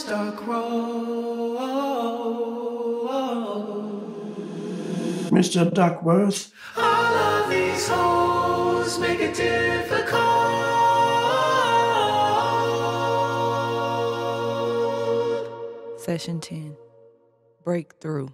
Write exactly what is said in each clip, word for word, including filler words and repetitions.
dark road. Mister Duckworth. All of these hoes make it difficult. Session ten. Breakthrough.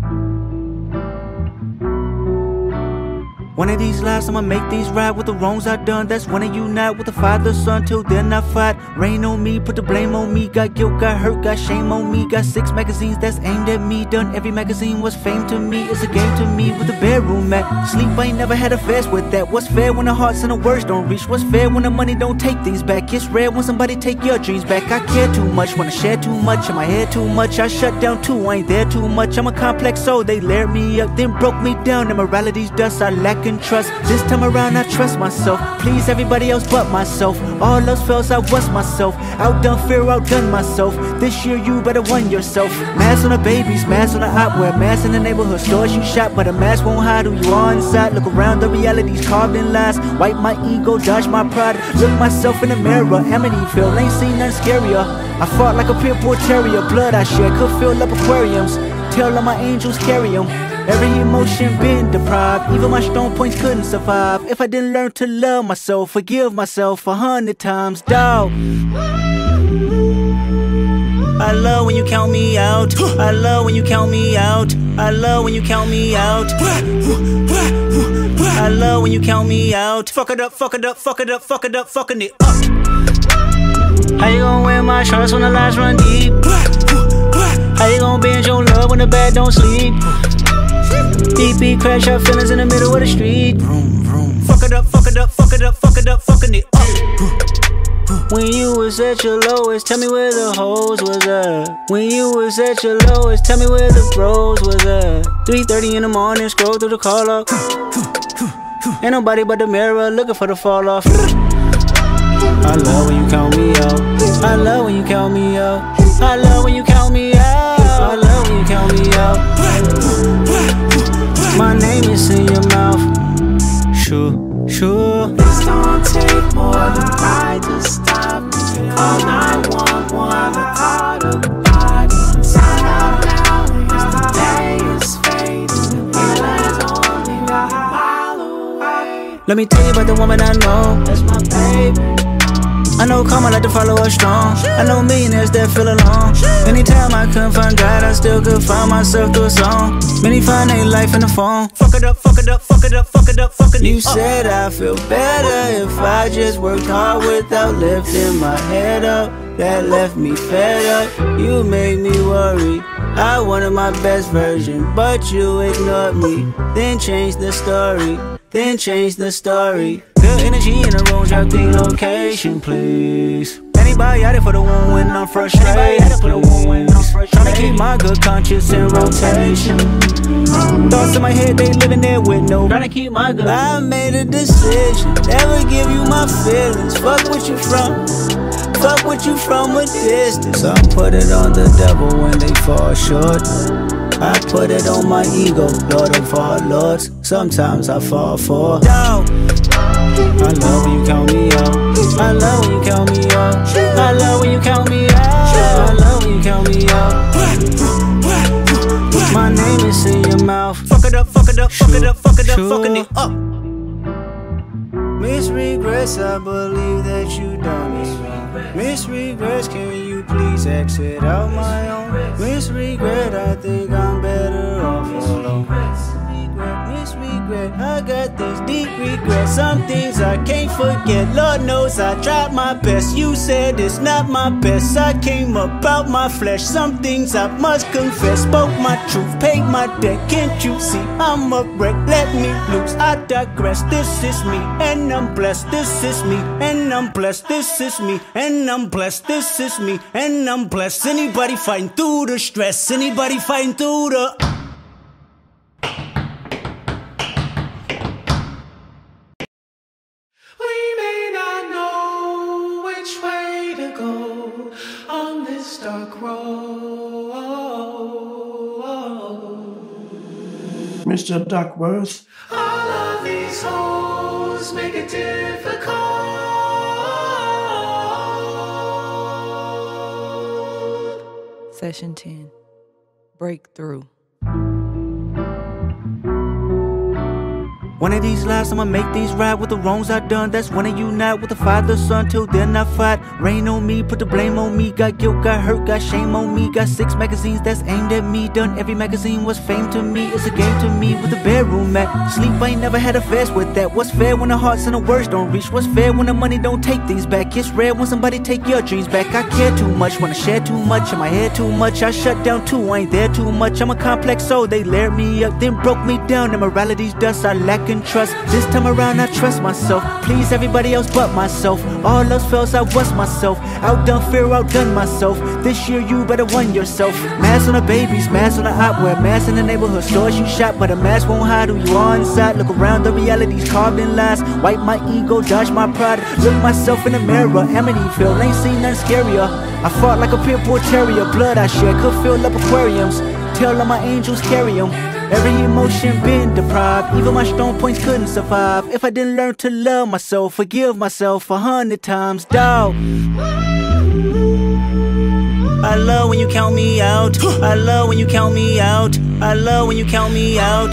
One of these lives I'ma make these right with the wrongs I done. That's when I unite with the father, son. Till then I fight. Rain on me, put the blame on me. Got guilt, got hurt, got shame on me. Got six magazines that's aimed at me. Done every magazine was fame to me. It's a game to me with the bedroom mat. Sleep, I ain't never had a fast with that. What's fair when the hearts and the words don't reach? What's fair when the money don't take things back? It's rare when somebody take your dreams back. I care too much, wanna share too much. In my head too much, I shut down too. I ain't there too much, I'm a complex soul. They layered me up, then broke me down. Immorality's dust, I lack in trust. This time around I trust myself. Please everybody else but myself. All else fails, I was myself. Outdone fear, outdone myself. This year you better won yourself. Mask on the babies, mask on the op. Wear masks in the neighborhood stores you shop. But a mask won't hide who you are inside. Look around, the reality's carved in lies. Wipe my ego, dodge my pride. Look myself in the mirror, Amityville, ain't seen nothing scarier. I fought like a pit bull terrier. Blood I shed could fill up aquariums. Tell all my angels carry them. Every emotion been deprived. Even my strong points couldn't survive. If I didn't learn to love myself, forgive myself a hundred times, dawg. I love when you count me out. I love when you count me out. I love when you count me out. I love when you count me out. Fuck it up, fuck it up, fuck it up, fuck it up, fucking it up. How you gon' wear my shorts when the lights run deep? How you gon' bend your love when the bed don't sleep? Deep beat, crash out feelings in the middle of the street. Vroom, vroom. Fuck it up, fuck it up, fuck it up, fuck it up, fucking it up. When you was at your lowest, tell me where the hoes was at. When you was at your lowest, tell me where the bros was at. three thirty in the morning, scroll through the call log. Ain't nobody but the mirror looking for the fall off. I love when you count me out. I love when you count me out. I love when you count me out. I love when you count me out. My name is in your mouth. Sure, sure. This don't take more than pride to stop me. Call nine one one, the heart of the body. Sign out now because the day is fading. Healing's only a mile away. Let me tell you about the woman I know. That's my baby. I know karma like to follow us strong. I know millionaires that feel alone. Anytime I couldn't find God, I still could find myself through a song. Many find their life in the phone. Fuck it up, fuck it up, fuck it up, fuck it up, fucking it up. You said I feel better if I just worked hard without lifting my head up. That left me fed up. You made me worry. I wanted my best version, but you ignored me. Then changed the story. Then change the story. Good energy in the room, drop the location, please. Anybody out there for the one when I'm frustrated? Anybody out there for the one when I'm frustrated? Tryna keep my good conscience in rotation. Thoughts in my head, they living there with no. Tryna keep my good. I made a decision, never give you my feelings. Fuck what you from. Fuck what you from a distance. I put it on the devil when they fall short. I put it on my ego, Lord of all lords. Sometimes I fall for down. I love when you count me out. I love when you count me out. I love when you count me out. I love when you count me out. My name is in your mouth. Fuck it up, fuck it up, fuck it up, fuck it up, fucking it up. Miss Regrets, I believe that you done it. Miss Regrets, can you please exit out my own? Miss Regret, I think I'm better off alone. Miss Regret, I got this deep regret. Some things I can't forget. Lord knows I tried my best. You said it's not my best. I came about my flesh. Some things I must confess. Spoke my truth, paid my debt. Can't you see I'm a wreck? Let me loose, I digress. This is me, and I'm blessed. This is me, and I'm blessed. This is me, and I'm blessed. This is me, and I'm blessed. Anybody fighting through the stress? Anybody fighting through the... Dark road. Mister Duckworth. All of these hoes make it difficult. Session ten. Breakthrough. One of these lives, I'ma make these right with the wrongs I done. That's when I unite with the father, son. Till then I fight. Rain on me, put the blame on me. Got guilt, got hurt, got shame on me. Got six magazines that's aimed at me. Done every magazine was fame to me. It's a game to me with the bedroom mat. Sleep, I ain't never had a fast with that. What's fair when the hearts and the words don't reach? What's fair when the money don't take things back? It's rare when somebody take your dreams back. I care too much, wanna share too much. In my head too much, I shut down too. I ain't there too much. I'm a complex soul. They layered me up, then broke me down. Immorality's dust, I lack in trust. This time around I trust myself. Please everybody else but myself. All else fails, I was myself. Outdone fear, outdone myself. This year you better won yourself. Mask on the babies, mask on the opwear. Mask in the neighborhood stores you shop, but a mask won't hide who you are inside. Look around, the reality's carved in lies. Wipe my ego, dodge my pride. Look myself in the mirror, Amityville, ain't seen nothing scarier. I fought like a pit bull terrier. Blood I shed could fill up aquariums. Tell all my angels carry them. Every emotion been deprived. Even my strong points couldn't survive if I didn't learn to love myself. Forgive myself a hundred times, dawg. I love when you count me out. I love when you count me out. I love when you count me out.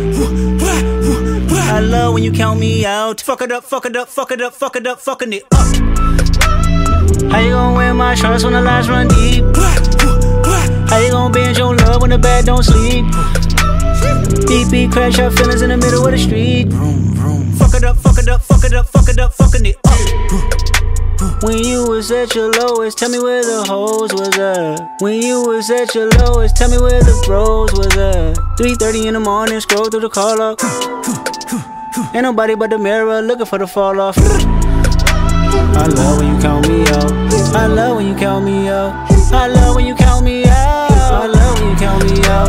I love when you count me out. Fuck it up, fuck it up, fuck it up, fuck it up, fucking it up. How you gon' win my trust when the lies run deep? How you gon' bend your love when the bed don't sleep? Deep beat, crash out feelings in the middle of the street. Fuck it up, fuck it up, fuck it up, fuck it up, fucking it up. When you was at your lowest, tell me where the hoes was at. When you was at your lowest, tell me where the bros was at. three thirty in the morning, scroll through the call up. Ain't nobody but the mirror looking for the fall off. I love when you count me out. I love when you count me out. I love when you count me out. I love when you count me out.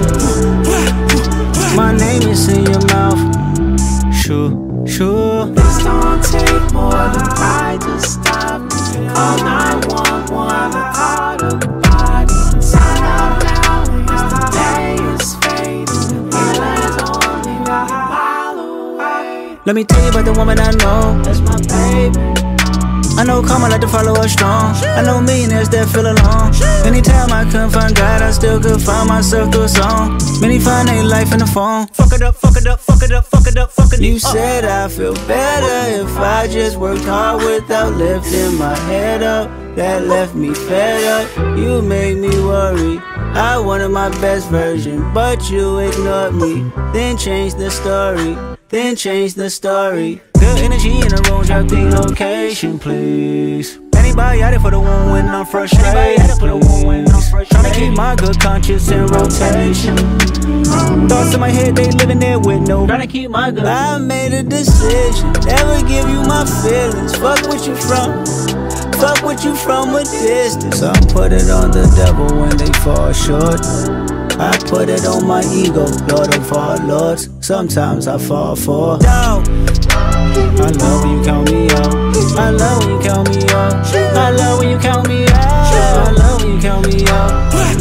My name is in your mouth. Sure, sure. This don't take more than I to stop me. Call nine one one, call the body. Sign out now, because the day is fading. Healing's only a mile away. Let me tell you about the woman I know. That's my baby. I know karma like to follow us strong. I know millionaires that feel alone. Anytime I couldn't find God, I still could find myself through a song. Many find their life in the phone. Fuck it up, fuck it up, fuck it up, fuck it up, fuck it up. You said I feel better if I just worked hard without lifting my head up. That left me fed up. You made me worry. I wanted my best version, but you ignored me. Then changed the story. Then change the story. Good energy in the room, drop the location, please. Anybody out there for the one when I'm frustrated? Tryna keep my good conscience in rotation. Thoughts in my head, they living there with no. Tryna keep my good. I made a decision, never give you my feelings. Fuck what you from. Fuck what you from a distance. I put it on the devil when they fall short. I put it on my ego, Lord of all lords. Sometimes I fall for doubt. I love when you count me out. I love when you count me out. I love when you count me out. I love when you count me out.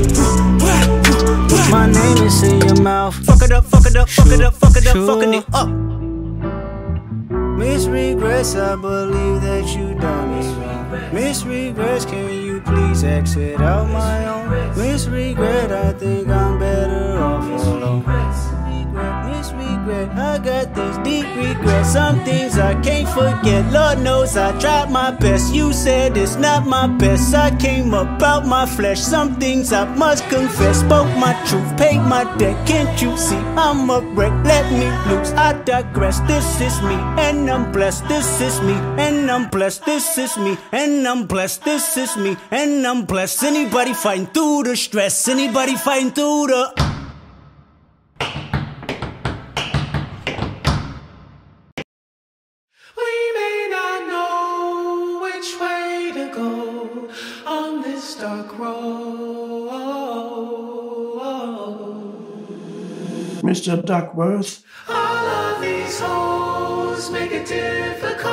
My name is in your mouth. Fuck it up, fuck it up, fuck it up, fuck it up, fucking it up. Miss regrets, I believe that you done me. Miss regrets, can you please exit out my own? Miss regret, I think I'm better off alone. Miss regret, I got these deep regrets. Some things I can't forget. Lord knows I tried my best. You said it's not my best. I came up out my flesh. Some things I must confess. Spoke my truth, paid my debt. Can't you see I'm a wreck? Let me loose, I digress. This is me, and I'm blessed. This is me, and I'm blessed. This is me, and I'm blessed. This is me, and I'm blessed. Anybody fighting through the stress? Anybody fighting through the... Dark road. Mister Duckworth. All of these hoes make it difficult.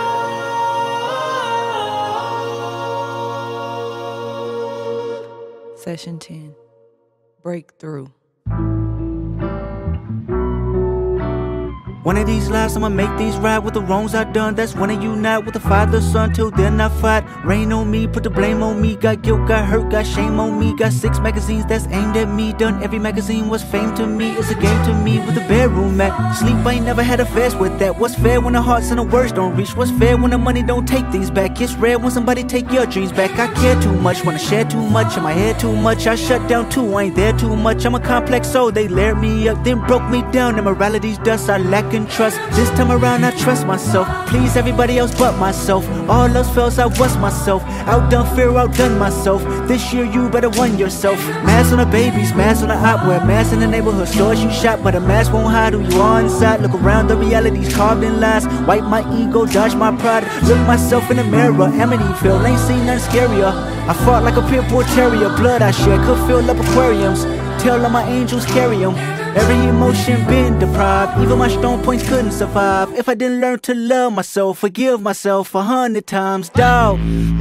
Session ten. Breakthrough. One of these lives I'ma make these right with the wrongs I done. That's when I unite with the father, son. Till then I fight. Rain on me, put the blame on me. Got guilt, got hurt, got shame on me. Got six magazines that's aimed at me. Done every magazine was fame to me. It's a game to me with the bedroom mat. Sleep, I ain't never had a fast with that. What's fair when the hearts and the words don't reach? What's fair when the money don't take things back? It's rare when somebody take your dreams back. I care too much, wanna share too much. In my head too much, I shut down too. I ain't there too much. I'm a complex soul, they layered me up, then broke me down. And morality's dust, I lack in trust. This time around I trust myself. Please everybody else but myself. All else fails, I was myself. Outdone fear, outdone myself. This year you better won yourself. Mask on the babies, mask on the opera, mask in the neighborhood stores you shop. But a mask won't hide who you are inside. Look around, the reality's carved in lies. Wipe my ego, dodge my pride. Look myself in the mirror, Amityville, ain't seen nothing scarier. I fought like a pit bull terrier. Blood I shed could fill up aquariums. Tell all my angels carry them. Every emotion been deprived. Even my strong points couldn't survive if I didn't learn to love myself. Forgive myself a hundred times, dawg.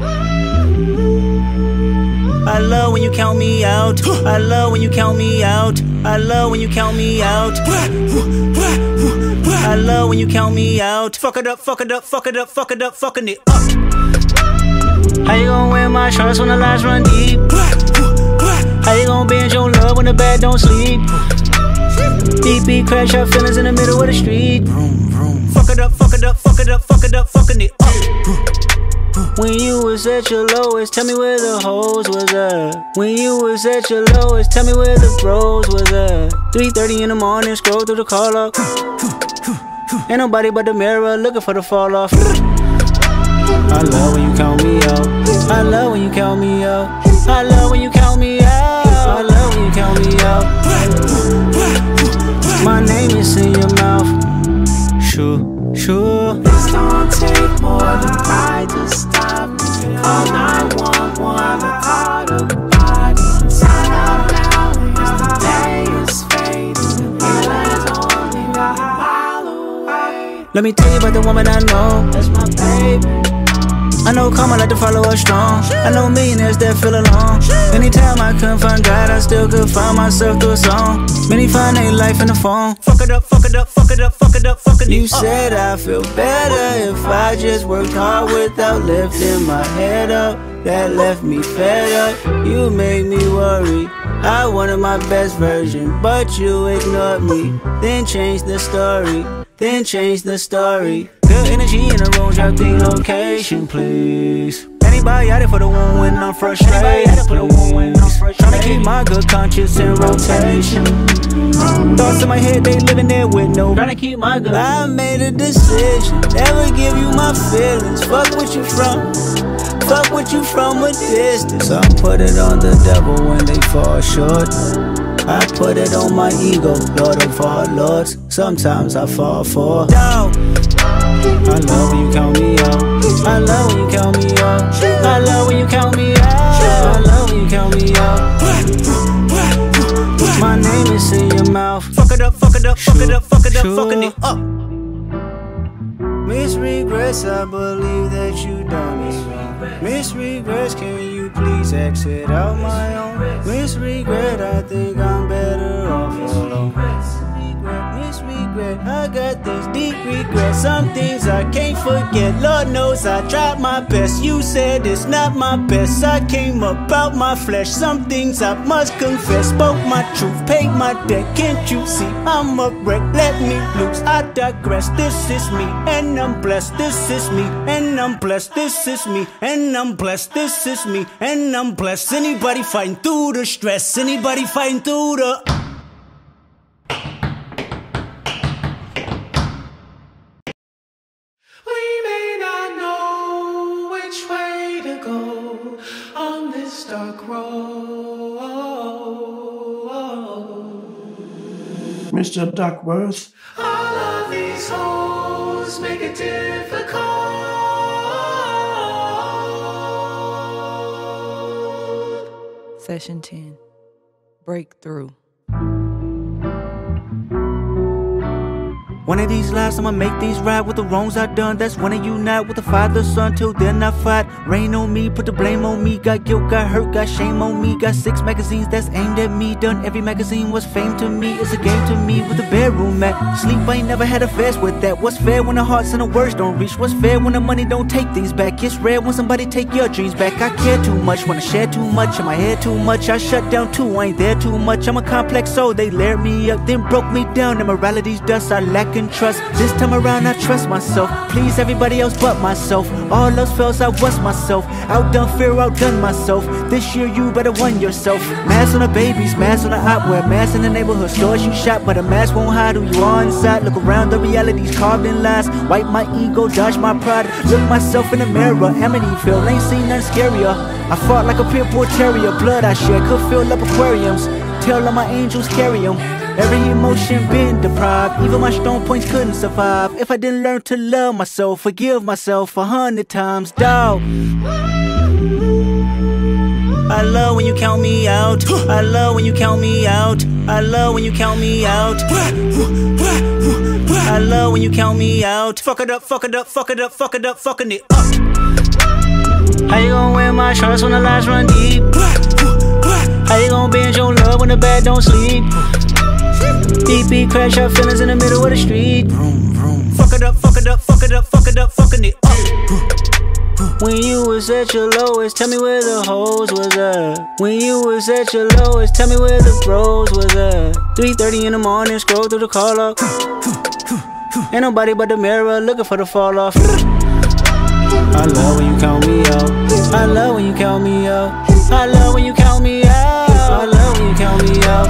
I love when you count me out. I love when you count me out. I love when you count me out. I love when you count me out. Fuck it up, fuck it up, fuck it up, fuck it up, fucking it up. How you gon' wear my shorts when the lights run deep? How you gon' bend your love when the bed don't sleep? Deep beat, crash out feelings in the middle of the street. Fuck it up, fuck it up, fuck it up, fuck it up, fucking it up. When you was at your lowest, tell me where the hoes was at. When you was at your lowest, tell me where the bros was at. three thirty in the morning, scroll through the call log. Ain't nobody but the mirror looking for the fall off. I love when you count me out. I love when you count me out. I love when you count me out. I love when you count me out. My name is in your mouth. Sure, sure. This don't take more than pride to stop me. Call nine one one, I call the body. Inside out now, as the day is fading. Healing's only a mile away. Let me tell you about the woman I know. That's my baby. I know karma like to follow us strong. I know millionaires that feel alone. Anytime I couldn't find God, I still could find myself through a song. Many find their life in the phone. Fuck it up, fuck it up, fuck it up, fuck it up, fucking it up. You said I feel better if I just worked hard without lifting my head up. That left me fed up. You made me worry. I wanted my best version, but you ignored me. Then changed the story. Then change the story. Good energy in the room, drop the location, please. Anybody out there for the one when I'm frustrated? Tryna keep my good conscience in rotation. Thoughts in my head, they living there with no. Tryna keep my good. I made a decision, never give you my feelings. Fuck what you from, fuck what you from a distance. I put it on the devil when they fall short. I put it on my ego, Lord of all lords. Sometimes I fall for doubt. I love when you count me out. I love when you count me out. I love when you count me out. I love when you count me out. My name is in your mouth. Fuck it up, fuck it up, fuck it up, fuck it up, fucking it up. Miss regrets, I believe that you done me wrong. Miss regrets, can you please exit out my own? Miss regret, I think I'm better off alone. Miss regret, I got this deep regret. Some things I can't forget. Lord knows I tried my best. You said it's not my best. I came about my flesh. Some things I must confess. Spoke my truth, paid my debt. Can't you see I'm a wreck? Let me loose, I digress. This is me, and I'm blessed. This is me, and I'm blessed. This is me, and I'm blessed. This is me, and I'm blessed. Anybody fighting through the stress? Anybody fighting through the... Dark road. Mister Duckworth. All of these hoes make it difficult. Session ten. Breakthrough. One of these lives I'ma make these right with the wrongs I done. That's when I unite with the father, son. Till then I fight. Rain on me, put the blame on me. Got guilt, got hurt, got shame on me. Got six magazines that's aimed at me. Done every magazine was fame to me. It's a game to me with the bedroom mat. Sleep, I ain't never had a fast with that. What's fair when the hearts and the words don't reach? What's fair when the money don't take things back? It's rare when somebody take your dreams back. I care too much, wanna share too much. In my head too much, I shut down too. I ain't there too much. I'm a complex soul. They layered me up, then broke me down. Immorality's dust, I lack in trust. This time around I trust myself. Please everybody else but myself. All else fails, I was myself. Outdone fear, outdone myself. This year you better won yourself. Mask on the babies, mask on the opwear. Mask in the neighborhood stores you shop, but a mask won't hide who you are inside. Look around, the reality's carved in lies. Wipe my ego, dodge my pride. Look myself in the mirror, Amityville, ain't seen nothing scarier. I fought like a pit bull terrier. Blood I shed could fill up aquariums. Tell all my angels carry them. Every emotion been deprived. Even my strong points couldn't survive. If I didn't learn to love myself, forgive myself a hundred times, dawg. I love when you count me out. I love when you count me out. I love when you count me out. I love when you count me out. Fuck it up, fuck it up, fuck it up, fuck it up, fucking it up. How you gon' wear my shorts when the lights run deep? How you gon' binge your love when the bed don't sleep? Deep beat, crash out feelings in the middle of the street. Fuck it up, fuck it up, fuck it up, fuck it up, fucking it up. When you was at your lowest, tell me where the hoes was at. When you was at your lowest, tell me where the bros was at. three thirty in the morning, scroll through the call up. Ain't nobody but the mirror looking for the fall off. I love when you count me out. I love when you count me out. I love when you count me out. I love when you count me out.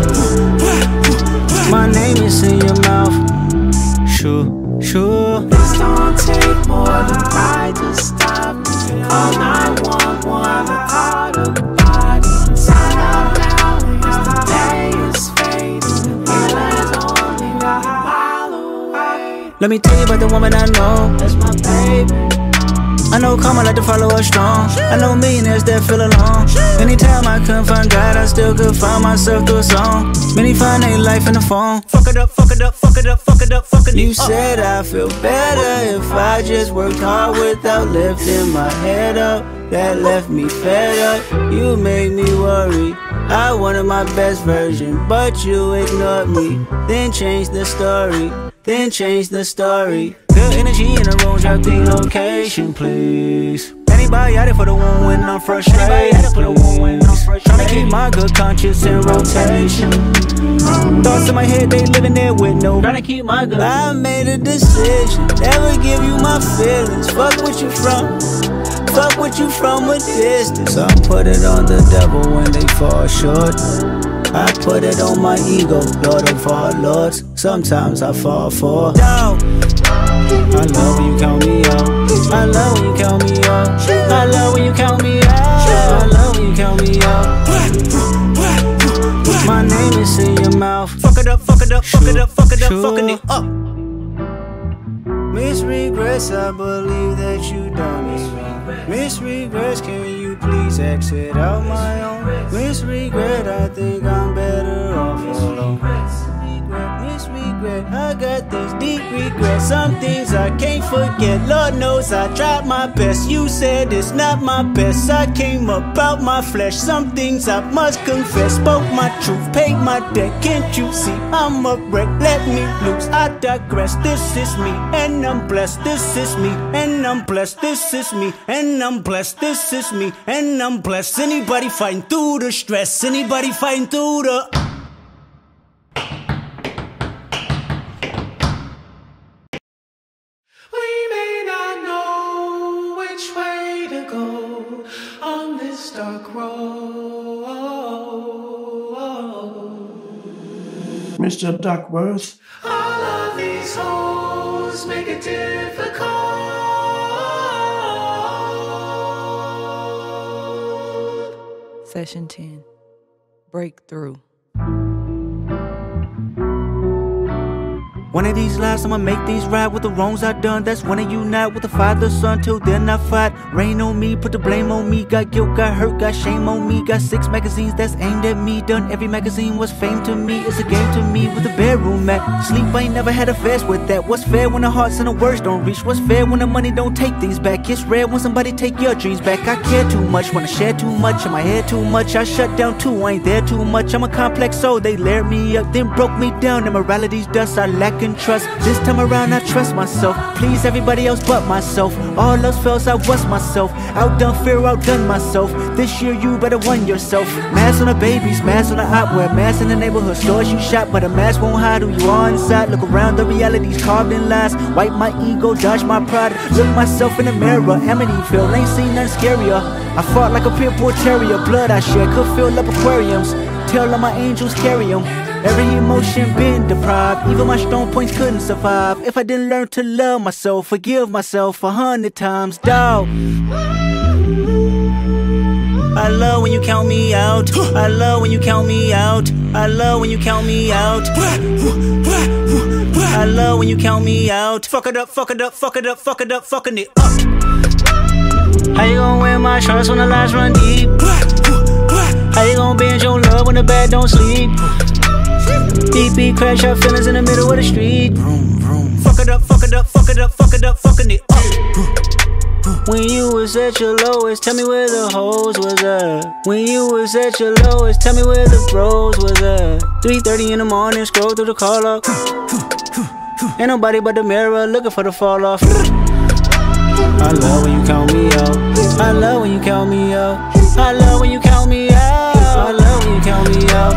My name is in your mouth. Sure, sure. This don't take more than pride to stop me. Call nine one one, the heart of the body. Inside out now, because the day is fading. The healing is only a mile away. Let me tell you about the woman I know. That's my baby. I know karma like to follow us strong. I know millionaires that feel alone. Anytime I couldn't find God, I still could find myself through a song. Many find their life in the phone. Fuck it up, fuck it up, fuck it up, fuck it up, fucking it up. You said I feel better if I just worked hard without lifting my head up. That left me fed up. You made me worry. I wanted my best version, but you ignored me. Then changed the story. Then change the story. Good energy in the room, drop the location, please. Anybody out there for the one when I'm frustrated? Tryna keep my good conscience in rotation. Thoughts in my head, they living there with no. Tryna keep my good. I made a decision, never give you my feelings. Fuck what you from. Fuck what you from a distance. I put it on the devil when they fall short. I put it on my ego, Lord of all lords. Sometimes I fall for down. I love when you count me out. I love when you count me out. I love when you count me out. I love when you count me out. My name is in your mouth. Fuck it up, fuck it up, fuck it up, fuck it up, fucking it up. Miss regrets, I believe that you done me. Miss regrets, can you please exit out my own? Miss regret, I think I'm better off alone. Miss regret, I got this deep regret. Some things I can't forget. Lord knows I tried my best. You said it's not my best. I came about my flesh. Some things I must confess. Spoke my truth, paid my debt. Can't you see I'm a wreck? Let me loose, I digress. This is me, and I'm blessed. This is me, and I'm blessed. This is me, and I'm blessed. This is me, and I'm blessed. Anybody fighting through the stress? Anybody fighting through the... Dark road. Mister Duckworth. All of these hoes make it difficult. Session ten. Breakthrough. One of these lives I'ma make these right with the wrongs I done. That's when I unite with the father, son. Till then I fight. Rain on me, put the blame on me. Got guilt, got hurt, got shame on me. Got six magazines that's aimed at me. Done every magazine was fame to me. It's a game to me with the bedroom mat. Sleep, I ain't never had a fast with that. What's fair when the hearts and the words don't reach? What's fair when the money don't take things back? It's rare when somebody take your dreams back. I care too much, wanna share too much. In my head too much, I shut down too. I ain't there too much. I'm a complex soul. They layered me up, then broke me down. Immorality's dust, I lack in trust. This time around I trust myself. Please everybody else but myself. All else fails, I was myself. Outdone fear, outdone myself. This year you better won yourself. Mask on the babies, mask on the opwear. Mask in the neighborhood stores you shop, but a mask won't hide who you are inside. Look around, the reality's carved in lies. Wipe my ego, dodge my pride. Look myself in the mirror, Amityville, ain't seen nothing scarier. I fought like a pit bull terrier. Blood I shed could fill up aquariums. Tell all my angels carry them. Every emotion been deprived. Even my strong points couldn't survive if I didn't learn to love myself. Forgive myself a hundred times, dawg. I love when you count me out. I love when you count me out. I love when you count me out. I love when you count me out. Fuck it up, fuck it up, fuck it up, fuck it up, fucking it up. How you gon' win my trust when the lies run deep? How you gon' bend your love when the bed don't sleep? Deep beat, crash out feelings in the middle of the street. Fuck it up, fuck it up, fuck it up, fuck it up, fucking it up. When you was at your lowest, tell me where the hoes was at. When you was at your lowest, tell me where the bros was at. three thirty in the morning, scroll through the call up. Ain't nobody but the mirror looking for the fall off. I love when you count me out. I love when you count me out. I love when you count me out. I love when you count me out.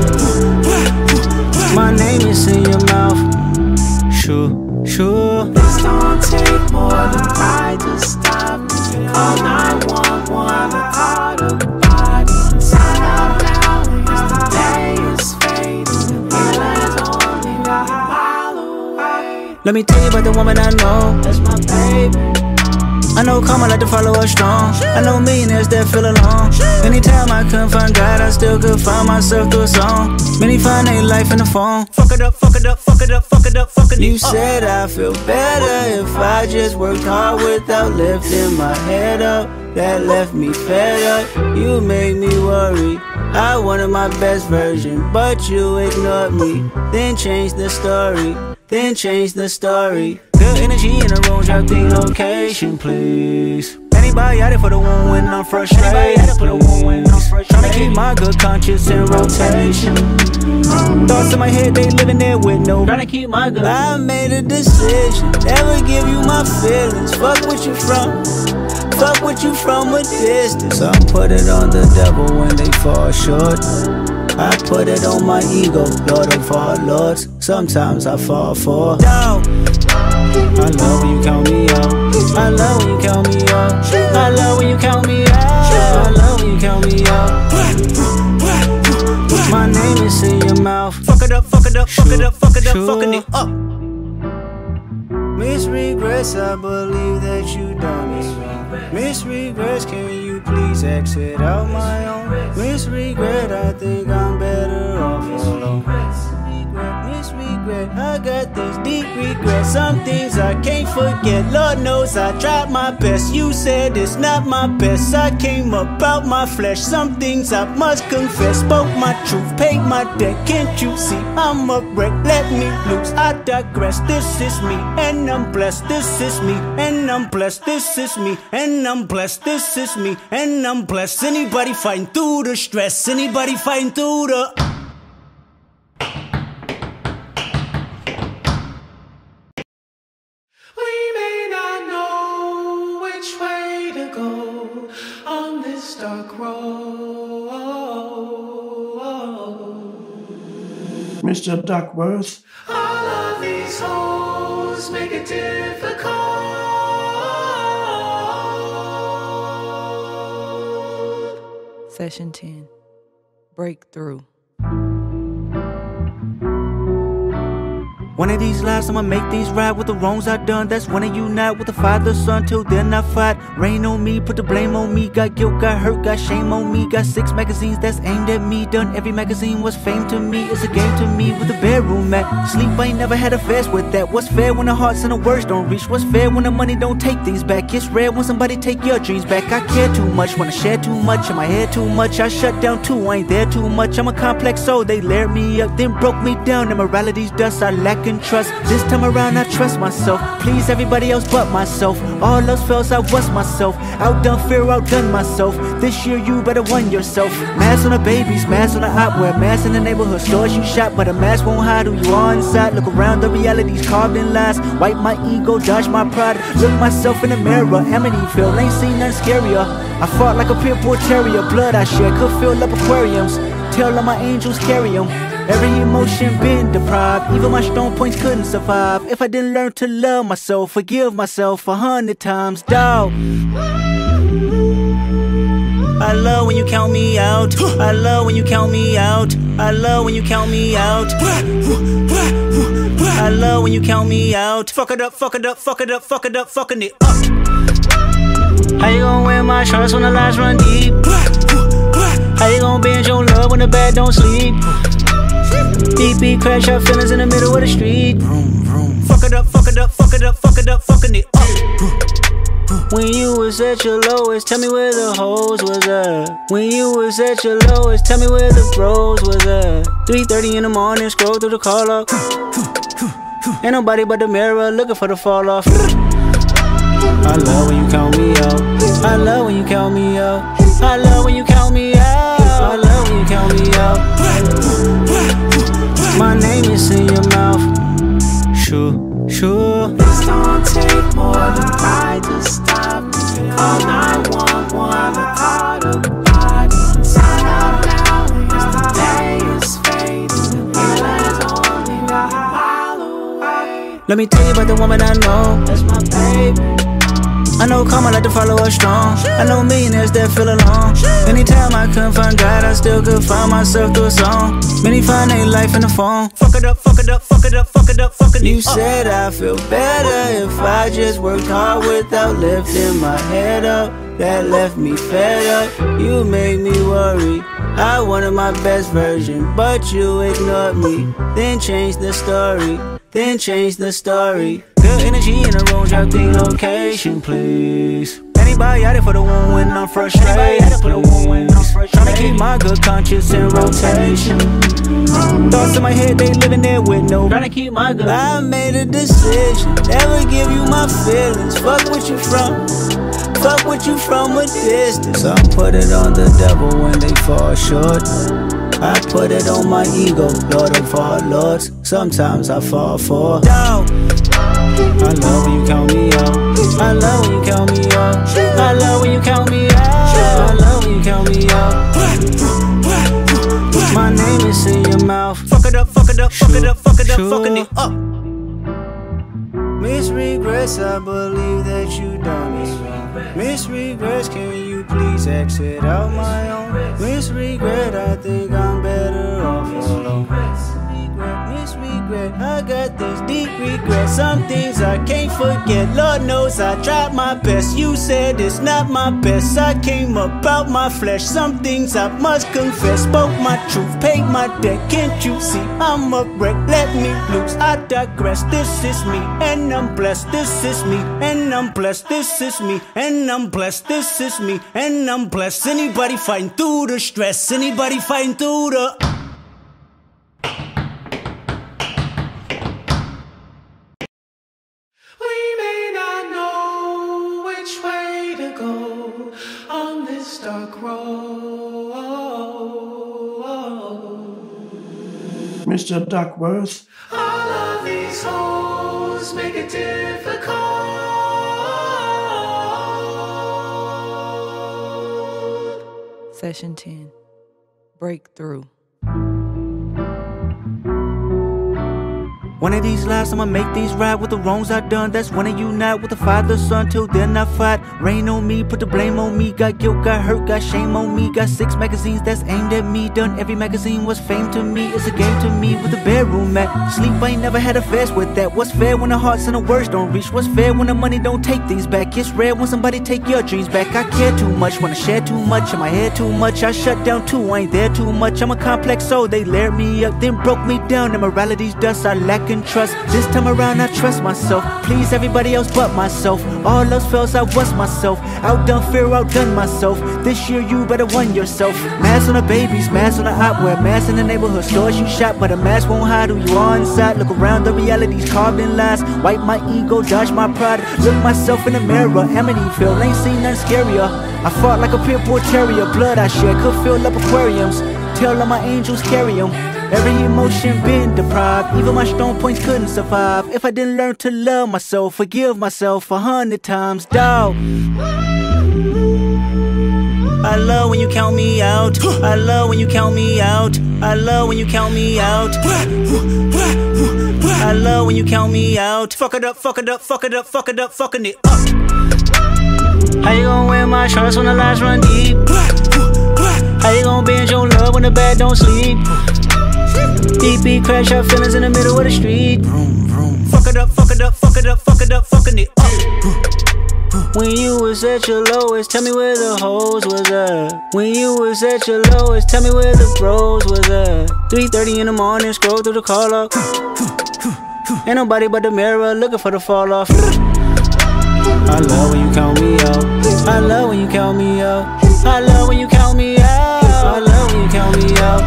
My name is in your mouth. Sure, sure. This don't take more than pride to stop me. Call nine one one, I call the body. Sign out now, because the day is fading. Healing's only a mile away. Let me tell you about the woman I know. That's my baby. I know karma like to follow us strong. I know millionaires that feel alone. Anytime I couldn't find God, I still could find myself through a song. Many find their life in the phone. Fuck it up, fuck it up, fuck it up, fuck it up, fuck it up. You said I feel better if I just worked hard without lifting my head up. That left me fed up. You made me worry. I wanted my best version, but you ignored me. Then changed the story. Then change the story. Good energy in the room, drop the location, please. Anybody out there for the one when I'm frustrated? Tryna keep my good conscience in rotation. Thoughts in my head, they living there with no. Tryna keep my good. I made a decision, never give you my feelings. Fuck what you from. Fuck what you from a distance. I put it on the devil when they fall short. I put it on my ego, Lord of all lords. Sometimes I fall for doubt. I love when you count me out. I love when you count me out. I love when you count me out. I love when you count me out. My name is in your mouth. Fuck it up, fuck it up, fuck it up, fuck it up, fucking it up. Miss regrets, I believe that you done me. Miss regrets, can you please exit out my own? Miss regret, I think I'm better off alone. Miss regret, I got these deep regrets. Some things I can't forget. Lord knows I tried my best. You said it's not my best. I came up out my flesh. Some things I must confess. Spoke my truth, paid my debt. Can't you see I'm a wreck? Let me loose, I digress. This is me, and I'm blessed. This is me, and I'm blessed. This is me, and I'm blessed. This is me, and I'm blessed. Anybody fighting through the stress? Anybody fighting through the... Dark road. Mister Duckworth. All of these hoes make it difficult. Session ten. Breakthrough. One of these lives I'ma make these right with the wrongs I done. That's when I unite with the father, son. Till then I fight. Rain on me, put the blame on me. Got guilt, got hurt, got shame on me. Got six magazines that's aimed at me. Done every magazine was fame to me. It's a game to me with the bedroom mat. Sleep, I ain't never had a fast with that. What's fair when the hearts and the words don't reach? What's fair when the money don't take things back? It's rare when somebody take your dreams back. I care too much, wanna share too much. In my head too much, I shut down too. I ain't there too much. I'm a complex soul, they layered me up, then broke me down. And morality's dust, I lack in trust. This time around I trust myself. Please everybody else but myself. All else fails, I was myself. Outdone fear, outdone myself. This year you better won yourself. Mask on the babies, mask on the opera, mask in the neighborhood stores you shop. But a mask won't hide who you are inside. Look around, the reality's carved in lies. Wipe my ego, dodge my pride. Look myself in the mirror, Amityville, ain't seen nothing scarier. I fought like a pit bull terrier. Blood I shed could fill up aquariums. Tell all my angels carry them. Every emotion been deprived. Even my strong points couldn't survive if I didn't learn to love myself. Forgive myself a hundred times, dawg. I love when you count me out. I love when you count me out. I love when you count me out. I love when you count me out. Fuck it up, fuck it up, fuck it up, fuck it up, fucking it up. How you gon' wear my shorts when the lights run deep? How you gon' bend your love when the bed don't sleep? Beep beep, crash out feelings in the middle of the street. Fuck it up, fuck it up, fuck it up, fuck it up, fucking it up. When you was at your lowest, tell me where the hoes was at. When you was at your lowest, tell me where the bros was at. three thirty in the morning, scroll through the call log. Ain't nobody but the mirror looking for the fall off. I love when you count me out. I love when you count me out. I love when you count me out. I love when you count me out. My name is in your mouth. Sure, sure. This don't take more than pride to stop me. Call nine one one, I call the body. Inside out now, as the day is fading. Healing's only a mile away. Let me tell you about the woman I know. That's my baby. I know karma like to follow us strong. I know millionaires that feel alone. Anytime I couldn't find God, I still could find myself through a song. Many find their life in the phone. Fuck it up, fuck it up, fuck it up, fuck it up, fucking it up. You said I feel better if I just worked hard without lifting my head up. That left me fed up. You made me worry. I wanted my best version, but you ignored me. Then changed the story. Then change the story. Good energy in the room, drop the location, please. Anybody out there for the one when I'm frustrated? Tryna keep my good conscience in rotation. Thoughts in my head, they living there with no. Tryna keep my good. I made a decision, never give you my feelings. Fuck what you from, fuck what you from a distance. I put it on the devil when they fall short. I put it on my ego, Lord of all lords. Sometimes I fall for doubt. I love when you count me out. I love when you count me out. I love when you count me out. I love when you count me out. My name is in your mouth. Fuck it up, fuck it up, fuck it up, fuck it up, fucking it up. Miss regrets, I believe that you done me wrong. Miss regrets, can you please exit out my own? Miss regret, I think I'm better off alone. Miss regret, I got this deep regret. Some things I can't forget. Lord knows I tried my best. You said it's not my best. I came about my flesh. Some things I must confess. Spoke my truth, paid my debt. Can't you see I'm a wreck? Let me loose, I digress. This is me, and I'm blessed. This is me, and I'm blessed. This is me, and I'm blessed. This is me, and I'm blessed. Anybody fighting through the stress? Anybody fighting through the... Dark road. Mister Duckworth. All of these hoes make it difficult. Session ten. Breakthrough. One of these lives I'ma make these right with the wrongs I done. That's when I unite with the father, son. Till then I fight. Rain on me, put the blame on me. Got guilt, got hurt, got shame on me. Got six magazines that's aimed at me. Done every magazine was fame to me. It's a game to me with the bedroom mat. Sleep, I ain't never had a fast with that. What's fair when the hearts and the words don't reach? What's fair when the money don't take things back? It's rare when somebody take your dreams back. I care too much, wanna share too much. In my head too much, I shut down too. I ain't there too much. I'm a complex soul. They layered me up, then broke me down. Immorality's dust, I lack in trust. This time around I trust myself. Please everybody else but myself. All else fails, I was myself. Outdone fear, outdone myself. This year you better won yourself. Mask on the babies, mask on the opwear. Mask in the neighborhood stores you shop, but a mask won't hide who you are inside. Look around, the reality's carved in lies. Wipe my ego, dodge my pride. Look myself in the mirror, Amityville, ain't seen nothing scarier. I fought like a pit bull terrier. Blood I shed could fill up aquariums. Tell all my angels carry them. Every emotion been deprived. Even my strong points couldn't survive. If I didn't learn to love myself, forgive myself a hundred times, dawg. I love when you count me out. I love when you count me out. I love when you count me out. I love when you count me out. Fuck it up, fuck it up, fuck it up, fuck it up, fucking it up. How you gon' wear my shorts when the lights run deep? How you gon' binge your love when the bed don't sleep? Deep beat, crash out feelings in the middle of the street. Fuck it up, fuck it up, fuck it up, fuck it up, fucking it up. When you was at your lowest, tell me where the hoes was at. When you was at your lowest, tell me where the bros was at. three thirty in the morning, scroll through the call up. Ain't nobody but the mirror looking for the fall off. I love when you count me out. I love when you count me out. I love when you count me out. I love when you count me out.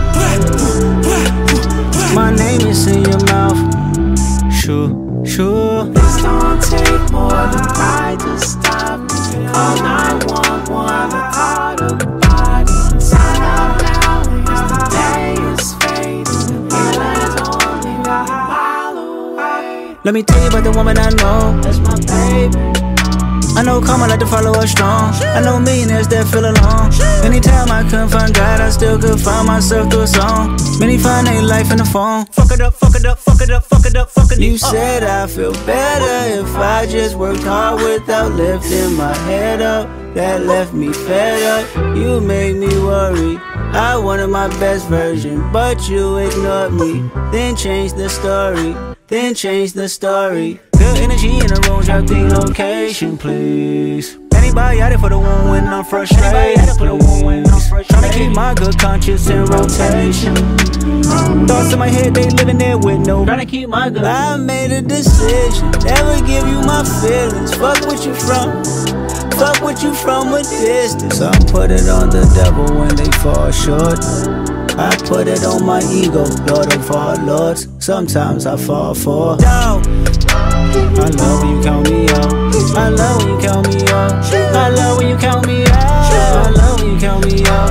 My name is in your mouth. Sure, sure. This don't take more than pride to stop me. Call nine one one, the heart of the body. Inside out now, because the day is fading. The healing only a mile away. Let me tell you about the woman I know. That's my baby. I know karma like to follow us strong. I know millionaires that feel alone. Anytime I couldn't find God, I still could find myself through a song. Many find their life in the phone. Fuck it up, fuck it up, fuck it up, fuck it up, fucking it up. You said I feel better if I just worked hard without lifting my head up. That left me fed up. You made me worry. I wanted my best version, but you ignored me. Then changed the story. Then change the story. Good energy in the room, drop the location, please. Anybody out there for the one when I'm frustrated? Anybody out there for the one when I'm frustrated? Tryna keep my good conscience in rotation. Thoughts in my head, they living there with no. Tryna keep my good. I made a decision, never give you my feelings. Fuck what you from. Fuck what you from a distance. I put it on the devil when they fall short. I put it on my ego, Lord of all lords. Sometimes I fall for down. I love when you count me out. I love when you count me out. I love when you count me out. I love when you count me out.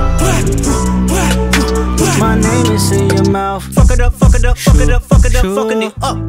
My name is in your mouth. Fuck it up, fuck it up, fuck it up, fuck it up, fucking it up.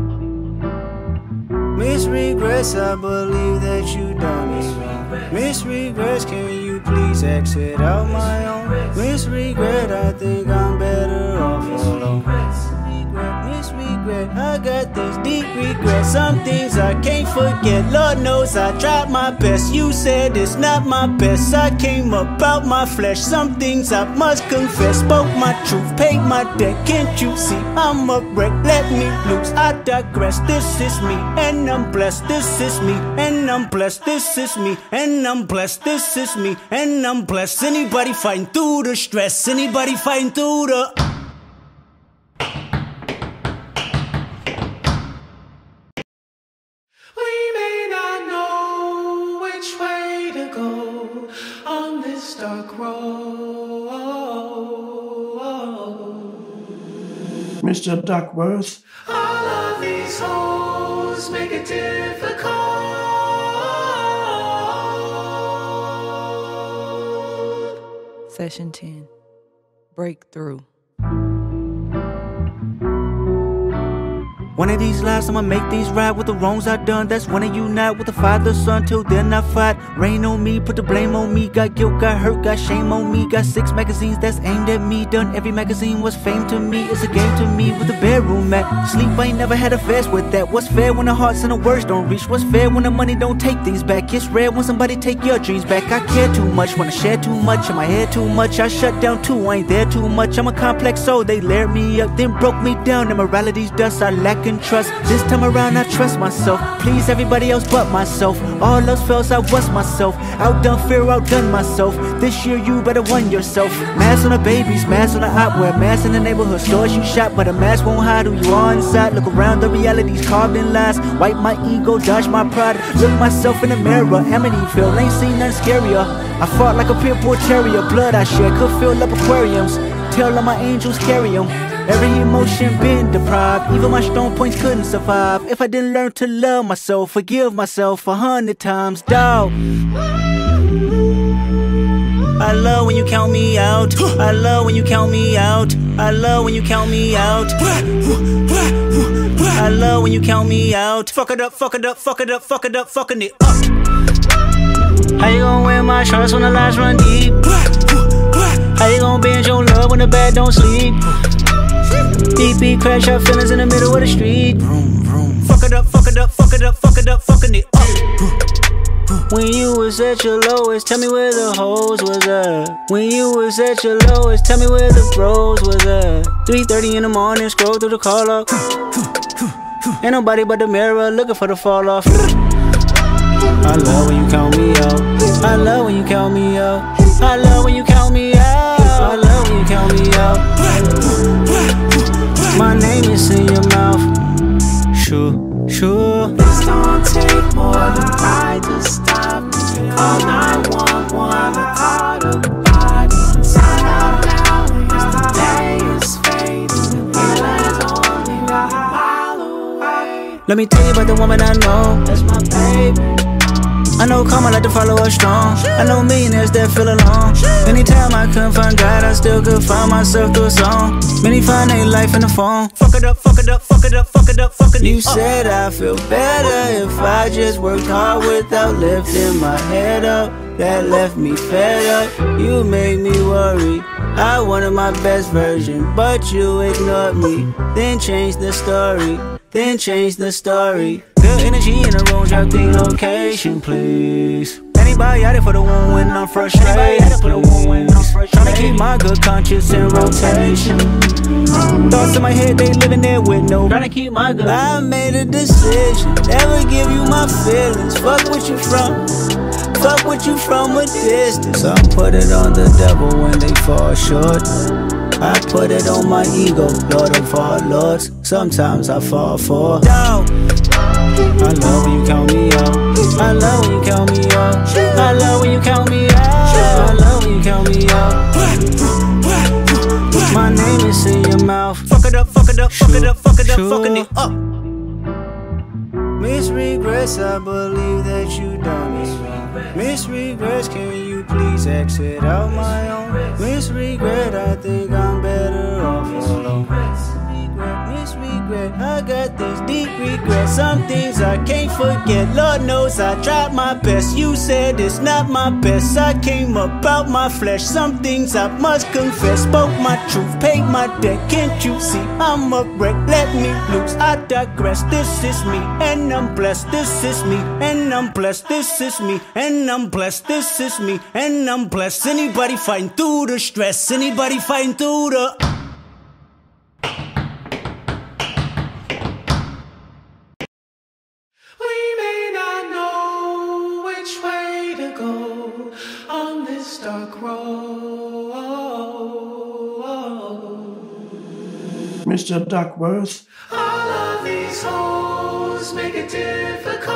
Miss regrets, I believe that you done me. Miss regrets, can you please exit out my own? Miss regret, I think I'm better off alone. Miss regret, I got this deep regret. Some things I can't forget. Lord knows I tried my best. You said it's not my best. I came about my flesh. Some things I must confess. Spoke my truth, paid my debt. Can't you see I'm a wreck? Let me loose, I digress. This is me, and I'm blessed. This is me, and I'm blessed. This is me, and I'm blessed. This is me, and I'm blessed. Anybody fighting through the stress? Anybody fighting through the... Dark road. Mister Duckworth. All of these hoes make it difficult. Session ten. Breakthrough. One of these lives I'ma make these right with the wrongs I done. That's when I unite with the father, son. Till then I fight. Rain on me, put the blame on me. Got guilt, got hurt, got shame on me. Got six magazines that's aimed at me. Done every magazine was fame to me. It's a game to me with the bedroom mat. Sleep, I ain't never had a fast with that. What's fair when the hearts and the words don't reach? What's fair when the money don't take things back? It's rare when somebody take your dreams back. I care too much, wanna share too much. In my head too much, I shut down too. I ain't there too much. I'm a complex soul. They layered me up, then broke me down. Immorality's dust, I lack in trust. This time around I trust myself. Please everybody else but myself. All else fails, I was myself. Outdone fear, outdone myself. This year you better won yourself. Mask on the babies, mask on the opwear. Mask in the neighborhood stores you shop, but a mask won't hide who you are inside. Look around, the reality's carved in lies. Wipe my ego, dodge my pride. Look myself in the mirror, Amityville, ain't seen nothing scarier. I fought like a pit bull terrier. Blood I shed could fill up aquariums. Tell all my angels carry them. Every emotion been deprived. Even my strong points couldn't survive if I didn't learn to love myself. Forgive myself a hundred times, dawg. I love when you count me out. I love when you count me out. I love when you count me out. I love when you count me out. Fuck it up, fuck it up, fuck it up, fuck it up, fucking it up. How you gon' win my trust when the lies run deep? How you gon' binge your love when the bed don't sleep? Deep beat, crash out feelings in the middle of the street. Fuck it up, fuck it up, fuck it up, fuck it up, fucking it up. When you was at your lowest, tell me where the hoes was at. When you was at your lowest, tell me where the bros was at. three thirty in the morning, scroll through the call up. Ain't nobody but the mirror looking for the fall off. I love when you count me out. I love when you count me out. I love when you count me out. I love when you count me out. My name is in your mouth. Sure, sure. This don't take more than pride to stop me. Call nine one one, I call the body. Sign out now, because the day is fading. Healing's only a mile away. Let me tell you about the woman I know. That's my baby. I know karma like to follow us strong. I know millionaires that feel alone. Anytime I couldn't find God, I still could find myself through a song. Many find their life in the phone. Fuck it up, fuck it up, fuck it up, fuck it up, fuck it up. You said I feel better if I just worked hard without lifting my head up. That left me fed up. You made me worry. I wanted my best version, but you ignored me. Then changed the story. Then change the story. Good energy in the room, drop the location, please. Anybody out there for the one when I'm frustrated? Tryna keep my good conscience in rotation. Thoughts in my head, they living there with no. Tryna keep my good. I made a decision, never give you my feelings. Fuck what you from. Fuck what you from a distance. I put it on the devil when they fall short. I put it on my ego, Lord of all lords. Sometimes I fall for doubt. I love when you count me out. I love when you count me out. I love when you count me out. I love when you count me out. My name is in your mouth. Fuck it up, fuck it up, fuck it up, fuck it up, fucking it up. Miss regrets, I believe that you done me. Miss regrets, can you please exit out my own? Miss regret, I think I'm better off alone. Miss regret, I got these deep regrets. Some things I can't forget. Lord knows I tried my best. You said it's not my best. I came up out my flesh. Some things I must confess. Spoke my truth, paid my debt. Can't you see I'm a wreck? Let me loose, I digress. This is me, and I'm blessed. This is me, and I'm blessed. This is me, and I'm blessed. This is me, and I'm blessed. Anybody fighting through the stress? Anybody fighting through the... Dark road. Mister Duckworth. All of these hoes make it difficult.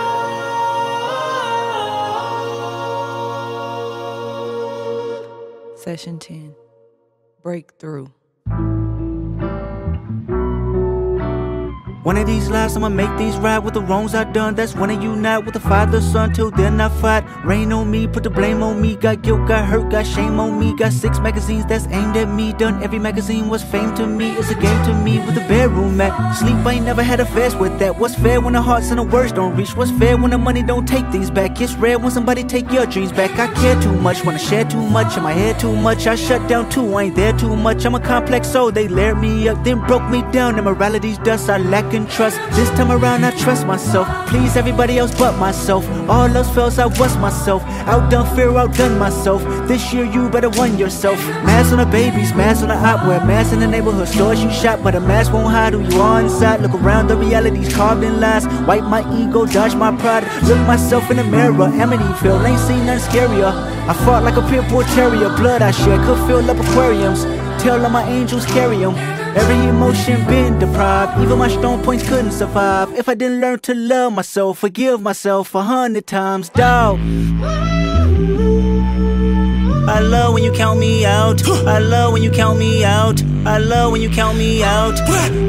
Session ten. Breakthrough. One of these lives I'ma make these right with the wrongs I done. That's when I unite with the father, son. Till then I fight. Rain on me, put the blame on me. Got guilt, got hurt, got shame on me. Got six magazines that's aimed at me. Done every magazine was fame to me. It's a game to me with the bedroom mat. Sleep, I ain't never had a fast with that. What's fair when the hearts and the words don't reach? What's fair when the money don't take things back? It's rare when somebody take your dreams back. I care too much, wanna share too much. In my head too much, I shut down too. I ain't there too much. I'm a complex soul. They layered me up, then broke me down. And morality's dust, I lack in trust. This time around I trust myself. Please everybody else but myself. All else fails, I was myself. Outdone fear, outdone myself. This year you better won yourself. Mask on the babies, mask on the opera, mask in the neighborhood stores you shop. But a mask won't hide who you are inside. Look around, the reality's carved in lies. Wipe my ego, dodge my pride. Look myself in the mirror, Amityville, ain't seen nothing scarier. I fought like a pit bull terrier. Blood I shed could fill up aquariums. Tell all my angels carry them. Every emotion been deprived. Even my strong points couldn't survive if I didn't learn to love myself. Forgive myself a hundred times, dawg. I love when you count me out. I love when you count me out. I love when you count me out.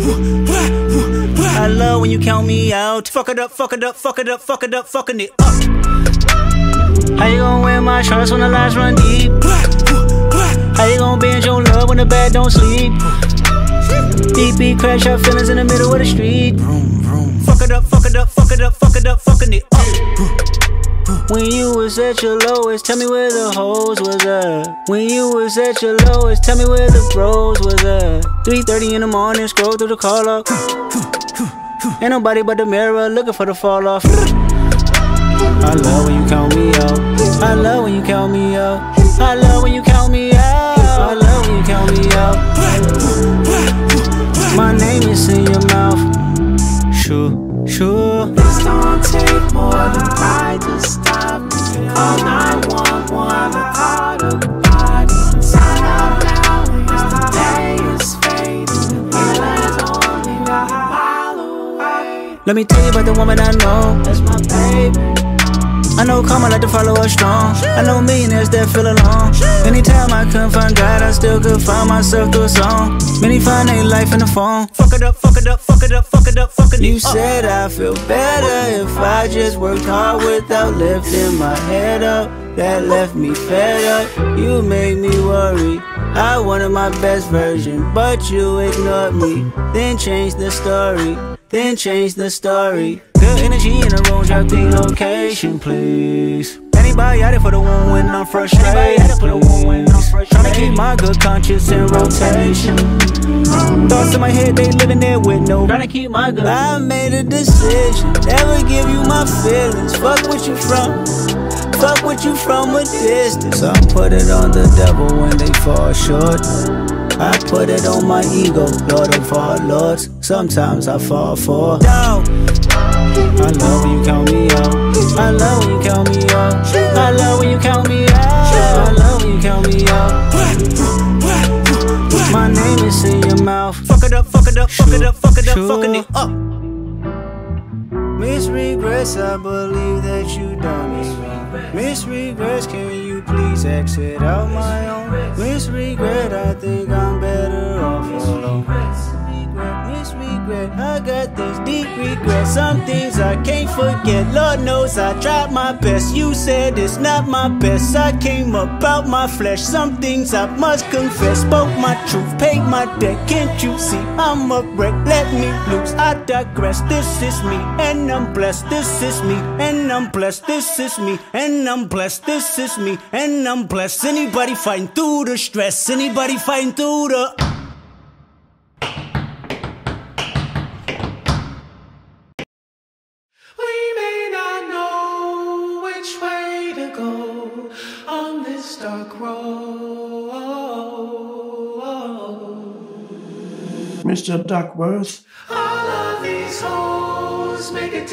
I love when you count me out. Fuck it up, fuck it up, fuck it up, fuck it up, fucking it up. How you gon' wear my trust when the lies run deep? How you gon' bend your love when the bed don't sleep? Deep beat, crash out feelings in the middle of the street. Fuck it up, fuck it up, fuck it up, fuck it up, fucking it up. When you was at your lowest, tell me where the hoes was at. When you was at your lowest, tell me where the bros was at. three thirty in the morning, scroll through the call log. Ain't nobody but the mirror looking for the fall off. I love when you count me out. I love when you count me out. I love when you count me out. I love when you count me out. My name is in your mouth. Sure, sure. This don't take more than pride to stop me. Call nine one one, I call the body. Inside out now, as the day is fading. Healing's only a mile away. Let me tell you about the woman I know. That's my baby. I know karma like to follow us strong. I know millionaires that feel alone. Anytime I couldn't find God, I still could find myself through a song. Many find their life in the phone. Fuck it up, fuck it up, fuck it up, fuck it up, fucking it up. You said I feel better if I just worked hard without lifting my head up. That left me fed up. You made me worry. I wanted my best version, but you ignored me. Then changed the story. Then change the story. Good energy in the room, drop the location, please. Anybody out there for the one when I'm frustrated? Tryna keep my good conscience in rotation. Thoughts in my head, they living there with no. Tryna keep my good. I made a decision, never give you my feelings. Fuck what you from. Fuck what you from a distance. I put it on the devil when they fall short. I put it on my ego, Lord of all lords. Sometimes I fall for doubt. I love when you count me out. I love when you count me out. I love when you count me out. I love when you count me out. My name is in your mouth. Fuck it up, fuck it up, fuck it up, fuck it up, fucking it up. Miss regrets, I believe that you done me wrong. Miss regrets, can you please exit out my own? Miss regret, I think I'm better off alone. Miss regret, I got this deep regret. Some things I can't forget. Lord knows I tried my best. You said it's not my best. I came about my flesh. Some things I must confess. Spoke my truth, paid my debt. Can't you see I'm a wreck? Let me loose, I digress. This is me, and I'm blessed. This is me, and I'm blessed. This is me, and I'm blessed. This is me, and I'm blessed. Anybody fighting through the stress? Anybody fighting through the... Dark road. Mister Duckworth. All of these hoes make it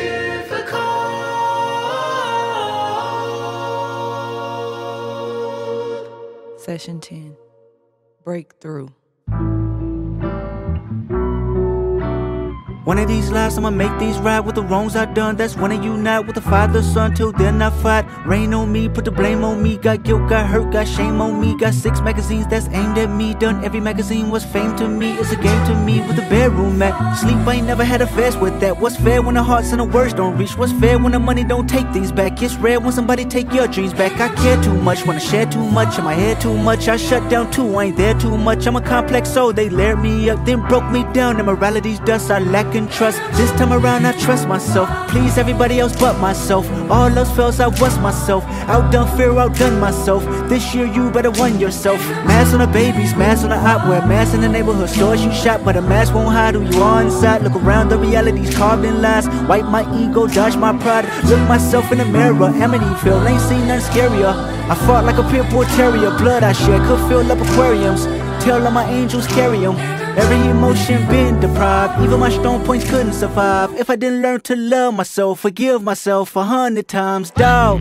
difficult. Session ten. Breakthrough. One of these lives I'ma make these right with the wrongs I done. That's when I unite with the father, son. Till then I fight. Rain on me, put the blame on me. Got guilt, got hurt, got shame on me. Got six magazines that's aimed at me. Done every magazine was fame to me. It's a game to me with the bedroom mat. Sleep, I ain't never had affairs with that. What's fair when the hearts and the words don't reach? What's fair when the money don't take things back? It's rare when somebody take your dreams back. I care too much, wanna share too much. In my head too much, I shut down too. I ain't there too much. I'm a complex soul. They layered me up, then broke me down. And morality's dust, I lack in trust. This time around I trust myself. Please everybody else but myself. All else fails, I was myself. Outdone fear, outdone myself. This year you better won yourself. Mask on the babies, mask on the op. Wear masks in the neighborhood stores you shop. But a mask won't hide who you are inside. Look around, the reality's carved in lies. Wipe my ego, dodge my pride. Look myself in the mirror, Amityville, ain't seen nothing scarier. I fought like a pit bull terrier. Blood I shed could fill up aquariums. Tell all my angels carry them. Every emotion been deprived. Even my strong points couldn't survive. If I didn't learn to love myself, forgive myself a hundred times, dawg.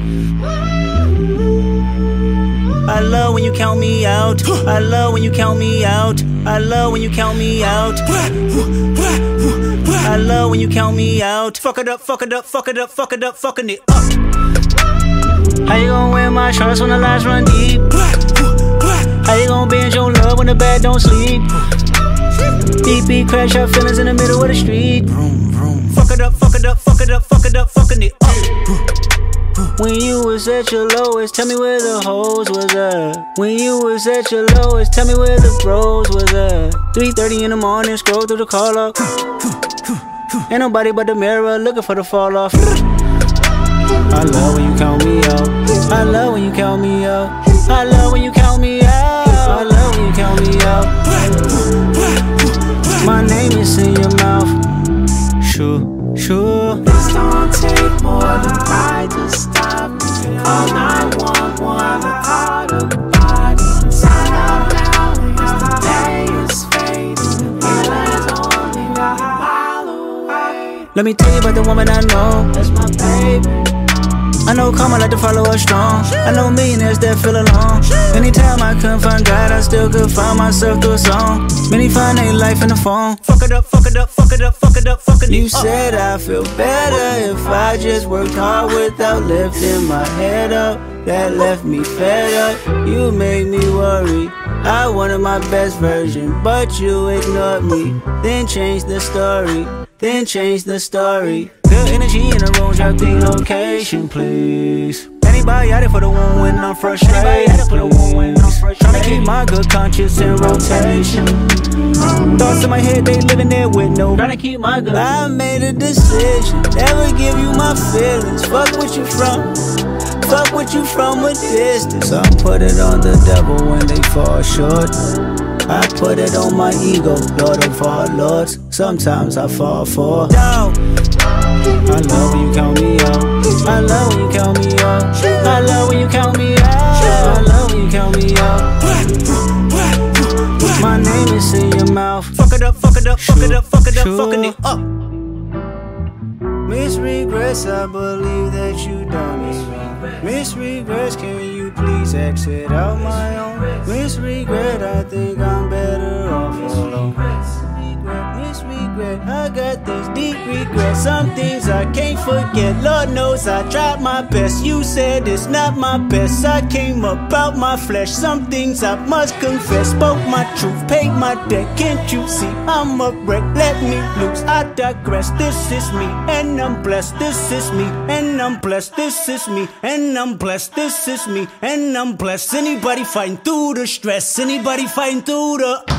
I love when you count me out. I love when you count me out. I love when you count me out. I love when you count me out. Fuck it up, fuck it up, fuck it up, fuck it up, fucking it up. How you gon' wear my shorts when the lights run deep? How you gon' binge your love when the bed don't sleep? Beep beep, crash out feelings in the middle of the street. Fuck it up, fuck it up, fuck it up, fuck it up, fucking it up. When you was at your lowest, tell me where the hoes was at. When you was at your lowest, tell me where the bros was at. three thirty in the morning, scroll through the call up. Ain't nobody but the mirror looking for the fall off. I love when you count me out. I love when you count me out. I love when you count me out. I love when you count me out. My name is in your mouth. Sure, sure. This don't take more than pride to stop me. Call nine one one, I call the body. Inside out now, because the day is fading. The healing is only a mile away. Let me tell you about the woman I know. That's my baby. I know karma like to follow us strong. I know millionaires that feel alone. Anytime I couldn't find God, I still could find myself through a song. Many find their life in the phone. Fuck it up, fuck it up, fuck it up, fuck it up, fucking it up. You said I feel better if I just worked hard without lifting my head up. That left me fed up. You made me worry. I wanted my best version, but you ignored me. Then changed the story. Then change the story. Good energy in the room, drop the location, please. Anybody out there for the one when I'm frustrated? Tryna keep my good conscience in rotation. Thoughts in my head, they living there with no. Tryna keep my good. I made a decision, never give you my feelings. Fuck what you from. Fuck what you from a distance. I put it on the devil when they fall short. I put it on my ego, Lord of all lords. Sometimes I fall for down. I love when you count me out. I love when you count me out. I love when you count me out. I love when you count me out. My name is in your mouth. Fuck it up, fuck it up, fuck it up, fuck it up, fucking it up. Miss regrets, I believe that you done me. Miss regrets, can you please exit out my own? Miss regret, I think I'm better off alone. Miss regret, I got this deep regret. Some things I can't forget. Lord knows I tried my best. You said it's not my best. I came about my flesh. Some things I must confess. Spoke my truth, paid my debt. Can't you see I'm a wreck? Let me loose, I digress. This is me, and I'm blessed. This is me, and I'm blessed. This is me, and I'm blessed. This is me, and I'm blessed. Anybody fighting through the stress? Anybody fighting through the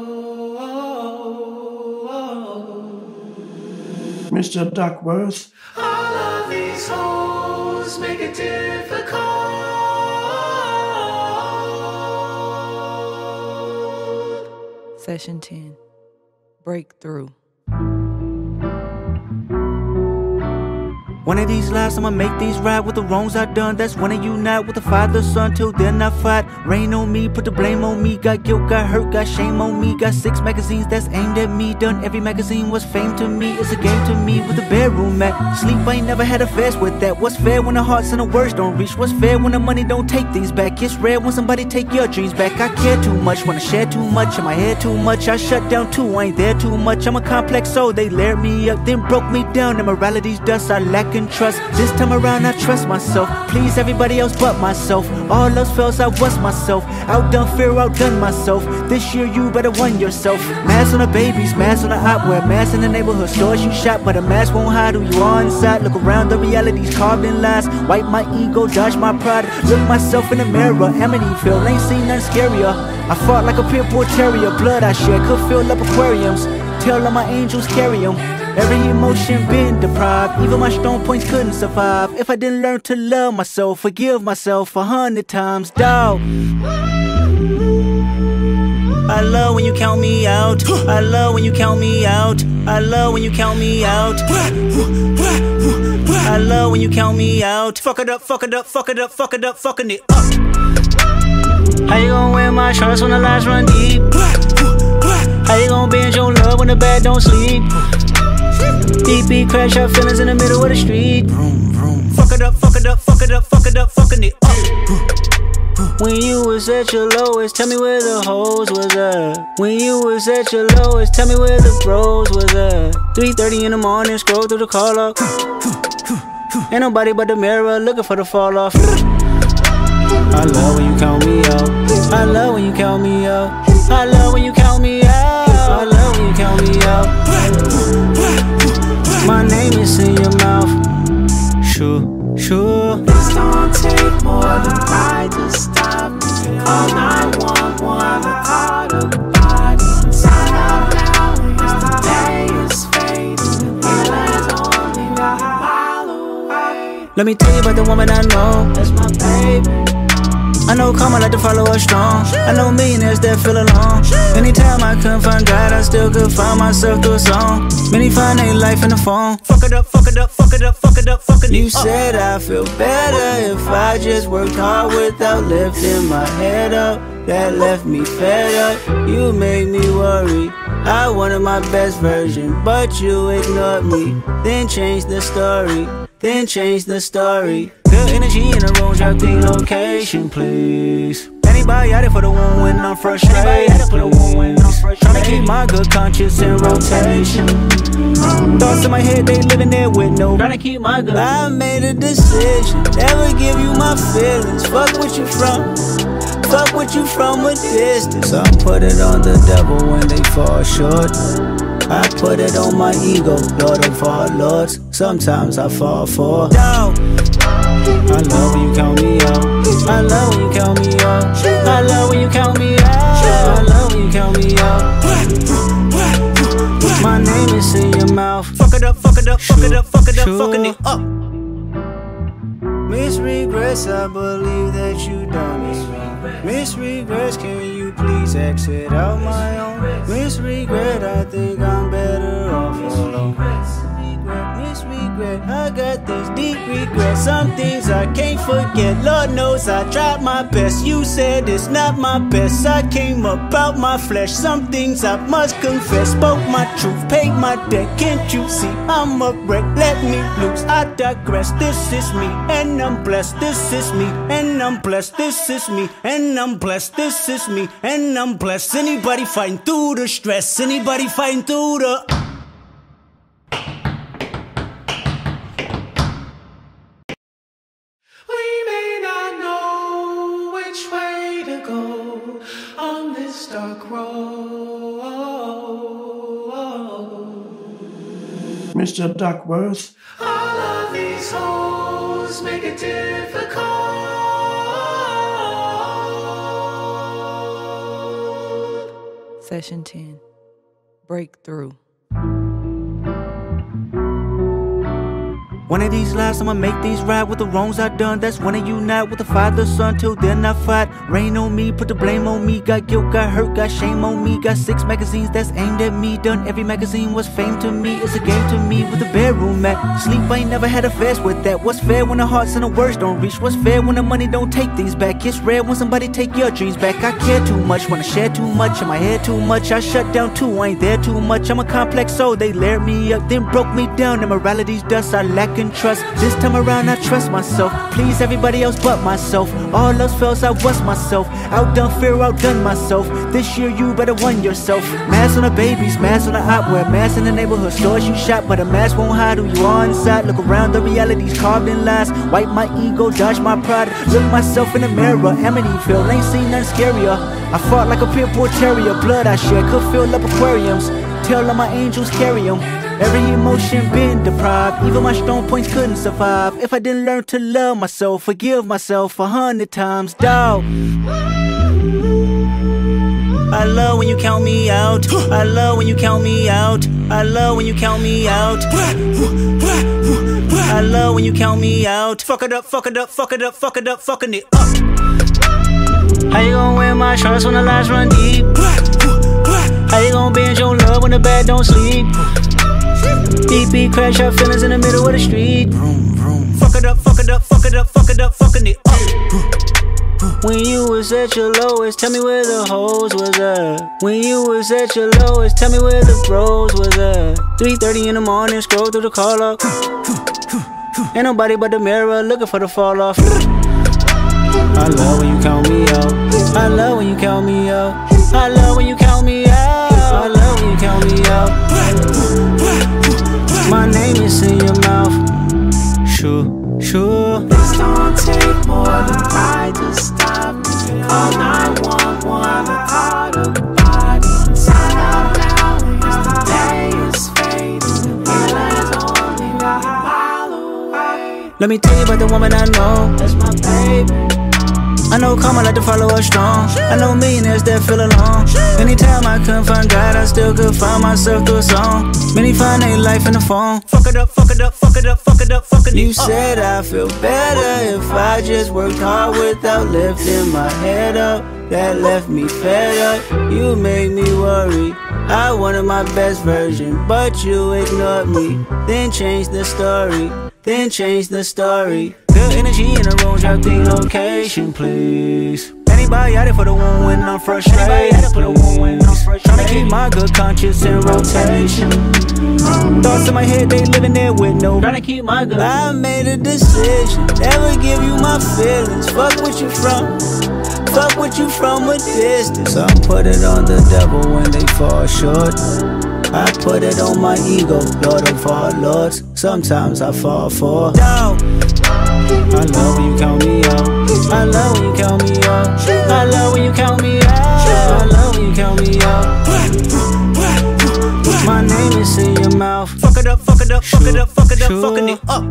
Mister Duckworth. All of these hoes make it difficult. Session ten. Breakthrough. One of these lives I'ma make these right with the wrongs I done. That's when I unite with the father, son. Till then I fight. Rain on me, put the blame on me. Got guilt, got hurt, got shame on me. Got six magazines that's aimed at me. Done every magazine was fame to me. It's a game to me with the bedroom mat. Sleep, I ain't never had a fast with that. What's fair when the hearts and the words don't reach? What's fair when the money don't take things back? It's rare when somebody take your dreams back. I care too much, wanna share too much. In my head too much, I shut down too. I ain't there too much, I'm a complex soul. They layered me up, then broke me down. Immorality's dust, I lack in trust. This time around I trust myself. Please everybody else but myself. All else fails, I was myself. Outdone fear, outdone myself. This year you better won yourself. Mask on the babies, mask on the op. Wear masks in the neighborhood stores you shop. But a mask won't hide who you are inside. Look around, the reality's carved in lies. Wipe my ego, dodge my pride. Look myself in the mirror, Amityville, ain't seen nothing scarier. I fought like a pit bull terrier. Blood I shed could fill up aquariums. Tell all my angels carry them. Every emotion been deprived. Even my strong points couldn't survive. If I didn't learn to love myself, forgive myself a hundred times, dawg. I love when you count me out. I love when you count me out. I love when you count me out. I love when you count me out. Fuck it up, fuck it up, fuck it up, fuck it up, fucking it up. How you gon' wear my shorts when the lights run deep? How you gon' binge your love when the bed don't sleep? Deep beat, crash out feelings in the middle of the street. Fuck it up, fuck it up, fuck it up, fuck it up, fucking it up. When you was at your lowest, tell me where the hoes was at. When you was at your lowest, tell me where the bros was at. three thirty in the morning, scroll through the call log. Ain't nobody but the mirror looking for the fall off. I love when you count me out. I love when you count me out. I love when you count me out. I love when you count me out. My name is in your mouth. Sure, sure. This don't take more than pride to stop me. Call nine one one, the heart of the body. Inside out now, because the day is fading. The healing only a mile away. Let me tell you about the woman I know. That's my baby. I know karma like to follow us strong. I know millionaires that feel alone. Anytime I couldn't find God, I still could find myself through a song. Many find their life in the phone. Fuck it up, fuck it up, fuck it up, fuck it up, fucking it up. You said I feel better if I just worked hard without lifting my head up. That left me fed up. You made me worry. I wanted my best version, but you ignored me. Then changed the story. Then change the story. Good energy in the room, drop the location, please. Anybody out there for the one when I'm frustrated? Tryna keep my good conscience in rotation. Thoughts in my head, they living there with no. Tryna keep my good. I made a decision, never give you my feelings. Fuck what you from. Fuck what you from a distance. I put it on the devil when they fall short. I put it on my ego, Lord of all lords. Sometimes I fall for down. I love when you count me out. I love when you count me out. I love when you count me out. I love when you count me out. My name is in your mouth. Fuck it up, fuck it up, fuck it up, fuck it up, fucking it up. Miss regrets, I believe that you done me. Miss regrets, can you please exit out my own? Miss regret, I think I'm better off alone. Miss regret, I got this deep regret. Some things I can't forget. Lord knows I tried my best. You said it's not my best. I came about my flesh. Some things I must confess. Spoke my truth, paid my debt. Can't you see I'm a wreck? Let me loose, I digress. This is me, and I'm blessed. This is me, and I'm blessed. This is me, and I'm blessed. This is me, and I'm blessed. Anybody fighting through the stress? Anybody fighting through the... Dark road. Mister Duckworth. All of these hoes make it difficult. Session ten. Breakthrough. One of these lives, I'ma make these right with the wrongs I done. That's when I unite with the father, son. Till then I fight. Rain on me, put the blame on me. Got guilt, got hurt, got shame on me. Got six magazines that's aimed at me. Done every magazine was fame to me. It's a game to me with the bedroom mat. Sleep, I ain't never had a fast with that. What's fair when the hearts and the words don't reach? What's fair when the money don't take things back? It's rare when somebody take your dreams back. I care too much, wanna share too much. In my head too much, I shut down too. I ain't there too much. I'm a complex soul. They layered me up, then broke me down. Immorality's dust, I lack in trust. This time around I trust myself. Please everybody else but myself. All else fails, I was myself. Outdone fear, outdone myself. This year you better won yourself. Mask on the babies, mask on the opwear. Mask in the neighborhood stores you shop, but a mask won't hide who you are inside. Look around, the reality's carved in lies. Wipe my ego, dodge my pride. Look myself in the mirror, Amityville, ain't seen nothing scarier. I fought like a pit bull terrier. Blood I shed could fill up aquariums. Tell all my angels carry them. Every emotion been deprived. Even my strong points couldn't survive if I didn't learn to love myself. Forgive myself a hundred times, dawg. I love when you count me out. I love when you count me out. I love when you count me out. I love when you count me out. Fuck it up, fuck it up, fuck it up, fuck it up, fucking it up. How you gon' win my trust when the lies run deep? How you gon' binge your love when the bed don't sleep? Deep beat, crash out feelings in the middle of the street. Fuck it up, fuck it up, fuck it up, fuck it up, fucking it up. When you was at your lowest, tell me where the hoes was at. When you was at your lowest, tell me where the bros was at. three thirty in the morning, scroll through the call up. Ain't nobody but the mirror looking for the fall off. I love when you count me out. I love when you count me out. I love when you count me out. I love when you count me out. My name is in your mouth. Sure, sure. This don't take more than I to stop me. Call nine one one, I call the body. Sign out now, because the day is fading. Healing's only a mile away. Let me tell you about the woman I know. That's my baby. I know karma like to follow us strong. I know millionaires that feel alone. Anytime I couldn't find God, I still could find myself through a song. Many find their life in the phone. Fuck it up, fuck it up, fuck it up, fuck it up, fuck it up. You said I feel better if I just worked hard without lifting my head up. That left me fed up. You made me worry. I wanted my best version, but you ignored me. Then changed the story. Then change the story. Good energy in the room, drop the location, please. Anybody out there for the one when I'm frustrated? Tryna keep my good conscience in rotation. Thoughts in my head, they living there with no. Tryna keep my good. I made a decision, never give you my feelings. Fuck what you from, fuck what you from a distance. I put it on the devil when they fall short. I put it on my ego, Lord of all lords. Sometimes I fall for doubt. I love when you count me out. I love when you count me out. I love when you count me out. I love when you count me out. My name is in your mouth. Fuck it up, fuck it up, fuck it up, fuck it up, fucking it up.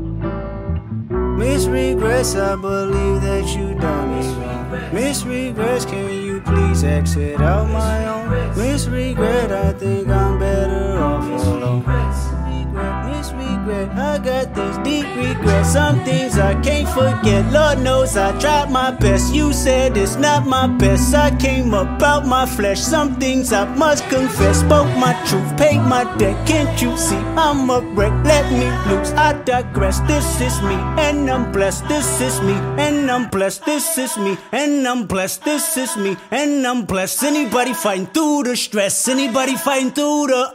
Miss regrets, I believe that you done me. Miss regrets, can you please exit out my own? Miss regret, I think I'm better off alone. Miss regret, I got this deep regret. Some things I can't forget. Lord knows I tried my best. You said it's not my best. I came up out my flesh. Some things I must confess. Spoke my truth, paid my debt. Can't you see I'm a wreck? Let me loose, I digress. This is me, and I'm blessed. This is me, and I'm blessed. This is me, and I'm blessed. This is me, and I'm blessed. Anybody fighting through the stress? Anybody fighting through the...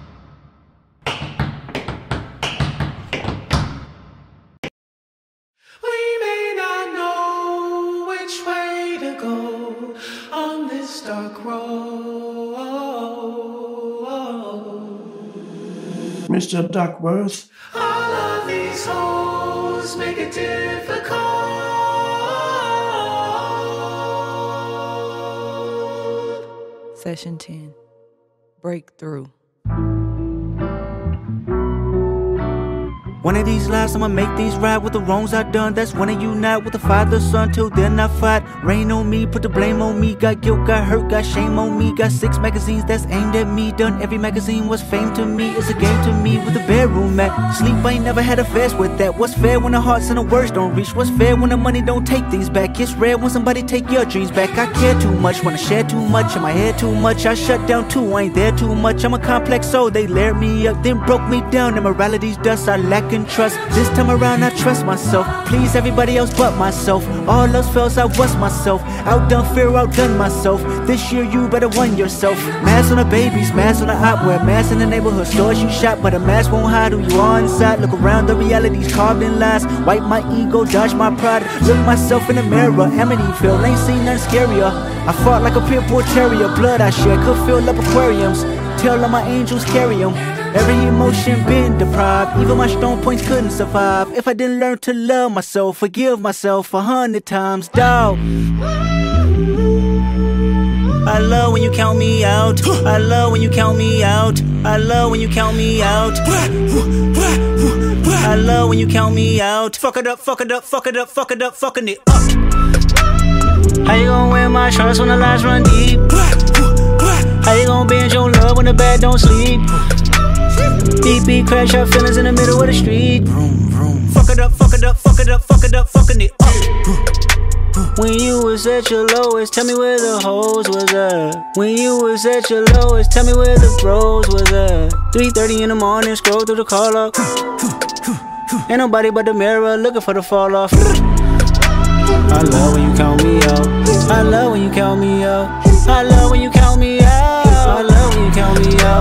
Dark road. Mister Duckworth. All of these hoes make it difficult. Session ten. Breakthrough. One of these lives I'ma make these right with the wrongs I done. That's when I unite with the father, son. Till then I fight. Rain on me, put the blame on me. Got guilt, got hurt, got shame on me. Got six magazines that's aimed at me. Done every magazine was fame to me. It's a game to me with the bedroom mat. Sleep, I ain't never had a fast with that. What's fair when the hearts and the words don't reach? What's fair when the money don't take things back? It's rare when somebody take your dreams back. I care too much, wanna share too much. In my head too much, I shut down too. I ain't there too much. I'm a complex soul. They layered me up, then broke me down. And morality's dust, I lack in trust. This time around I trust myself. Please everybody else but myself. All else fails, I was myself. Outdone fear, outdone myself. This year you better won yourself. Mask on the babies, mask on the op. Wear masks in the neighborhood stores you shop. But a mask won't hide who you are inside. Look around, the reality's carved in lies. Wipe my ego, dodge my pride. Look myself in the mirror. Amityville, ain't seen nothing scarier. I fought like a pit bull terrier. Blood I shed could fill up aquariums. Tell all my angels carry them. Every emotion been deprived. Even my strong points couldn't survive. If I didn't learn to love myself, forgive myself a hundred times, dawg. I love when you count me out. I love when you count me out. I love when you count me out. I love when you count me out. Fuck it up, fuck it up, fuck it up, fuck it up, fucking it up. How you gon' wear my trust when the lies run deep? How you gon' bend your love when the bed don't sleep? Beat beat crash out feelings in the middle of the street. Fuck it up, fuck it up, fuck it up, fuck it up, fucking it up. When you was at your lowest, tell me where the hoes was at. When you was at your lowest, tell me where the bros was at. three thirty in the morning, scroll through the call log. Ain't nobody but the mirror looking for the fall off. I love when you count me out. I love when you count me out. I love when you count me out. I love when you count me out.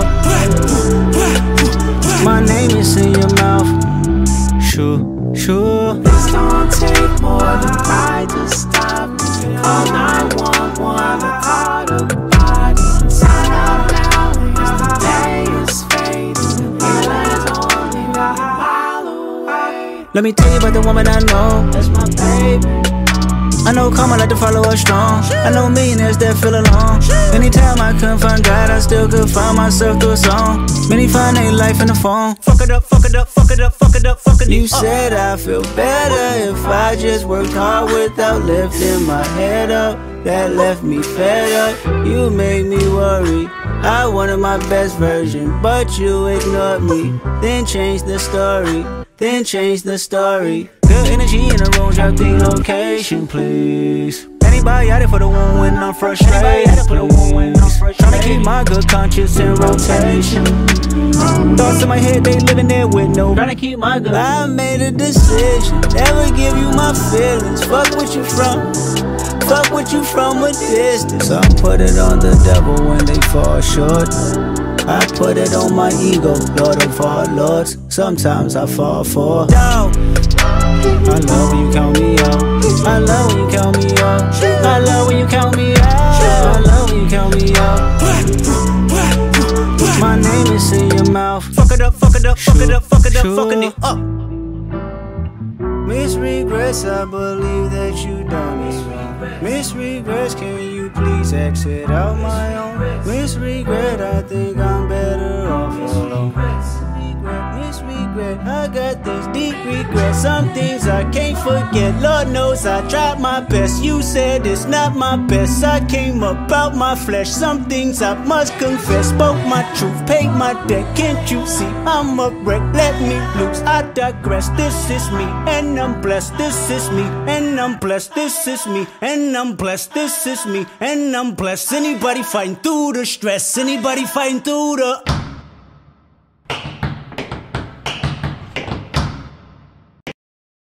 My name is in your mouth. Sure, sure. This don't take more than pride to stop me. Call nine one one, I call the body. Inside out now, because the day is fading. Healing's only a mile away. Let me tell you about the woman I know. That's my baby. I know karma like to follow us strong. I know millionaires that feel alone. Anytime I couldn't find God, I still could find myself through a song. Many find their life in the phone. Fuck it up, fuck it up, fuck it up, fuck it up, fucking it up. You said I feel better if I just worked hard without lifting my head up. That left me fed up. You made me worry. I wanted my best version, but you ignored me. Then changed the story. Then change the story. Good energy in the room, drop the location, please. Anybody out there for the one when I'm frustrated? Tryna keep my good conscience in rotation. Thoughts in my head, they living there with no. Tryna keep my good. I made a decision, never give you my feelings. Fuck what you from. Fuck what you from a distance. I put it on the devil when they fall short. I put it on my ego, Lord of all lords. Sometimes I fall for doubt. I love when you count me out. I love when you count me out. I love when you count me out. I love when you count me out. My name is in your mouth. Fuck it up, fuck it up, fuck it up, fuck it up, fucking it up. Miss regrets, I believe that you done me wrong. Miss regrets, can you please exit out my own? Miss regret, I think I'm better off alone. Miss regret, I got this deep regret. Some things I can't forget. Lord knows I tried my best. You said it's not my best. I came about my flesh. Some things I must confess. Spoke my truth, paid my debt. Can't you see I'm a wreck? Let me loose, I digress. This is me, and I'm blessed. This is me, and I'm blessed. This is me, and I'm blessed. This is me, and I'm blessed. Anybody fighting through the stress? Anybody fighting through the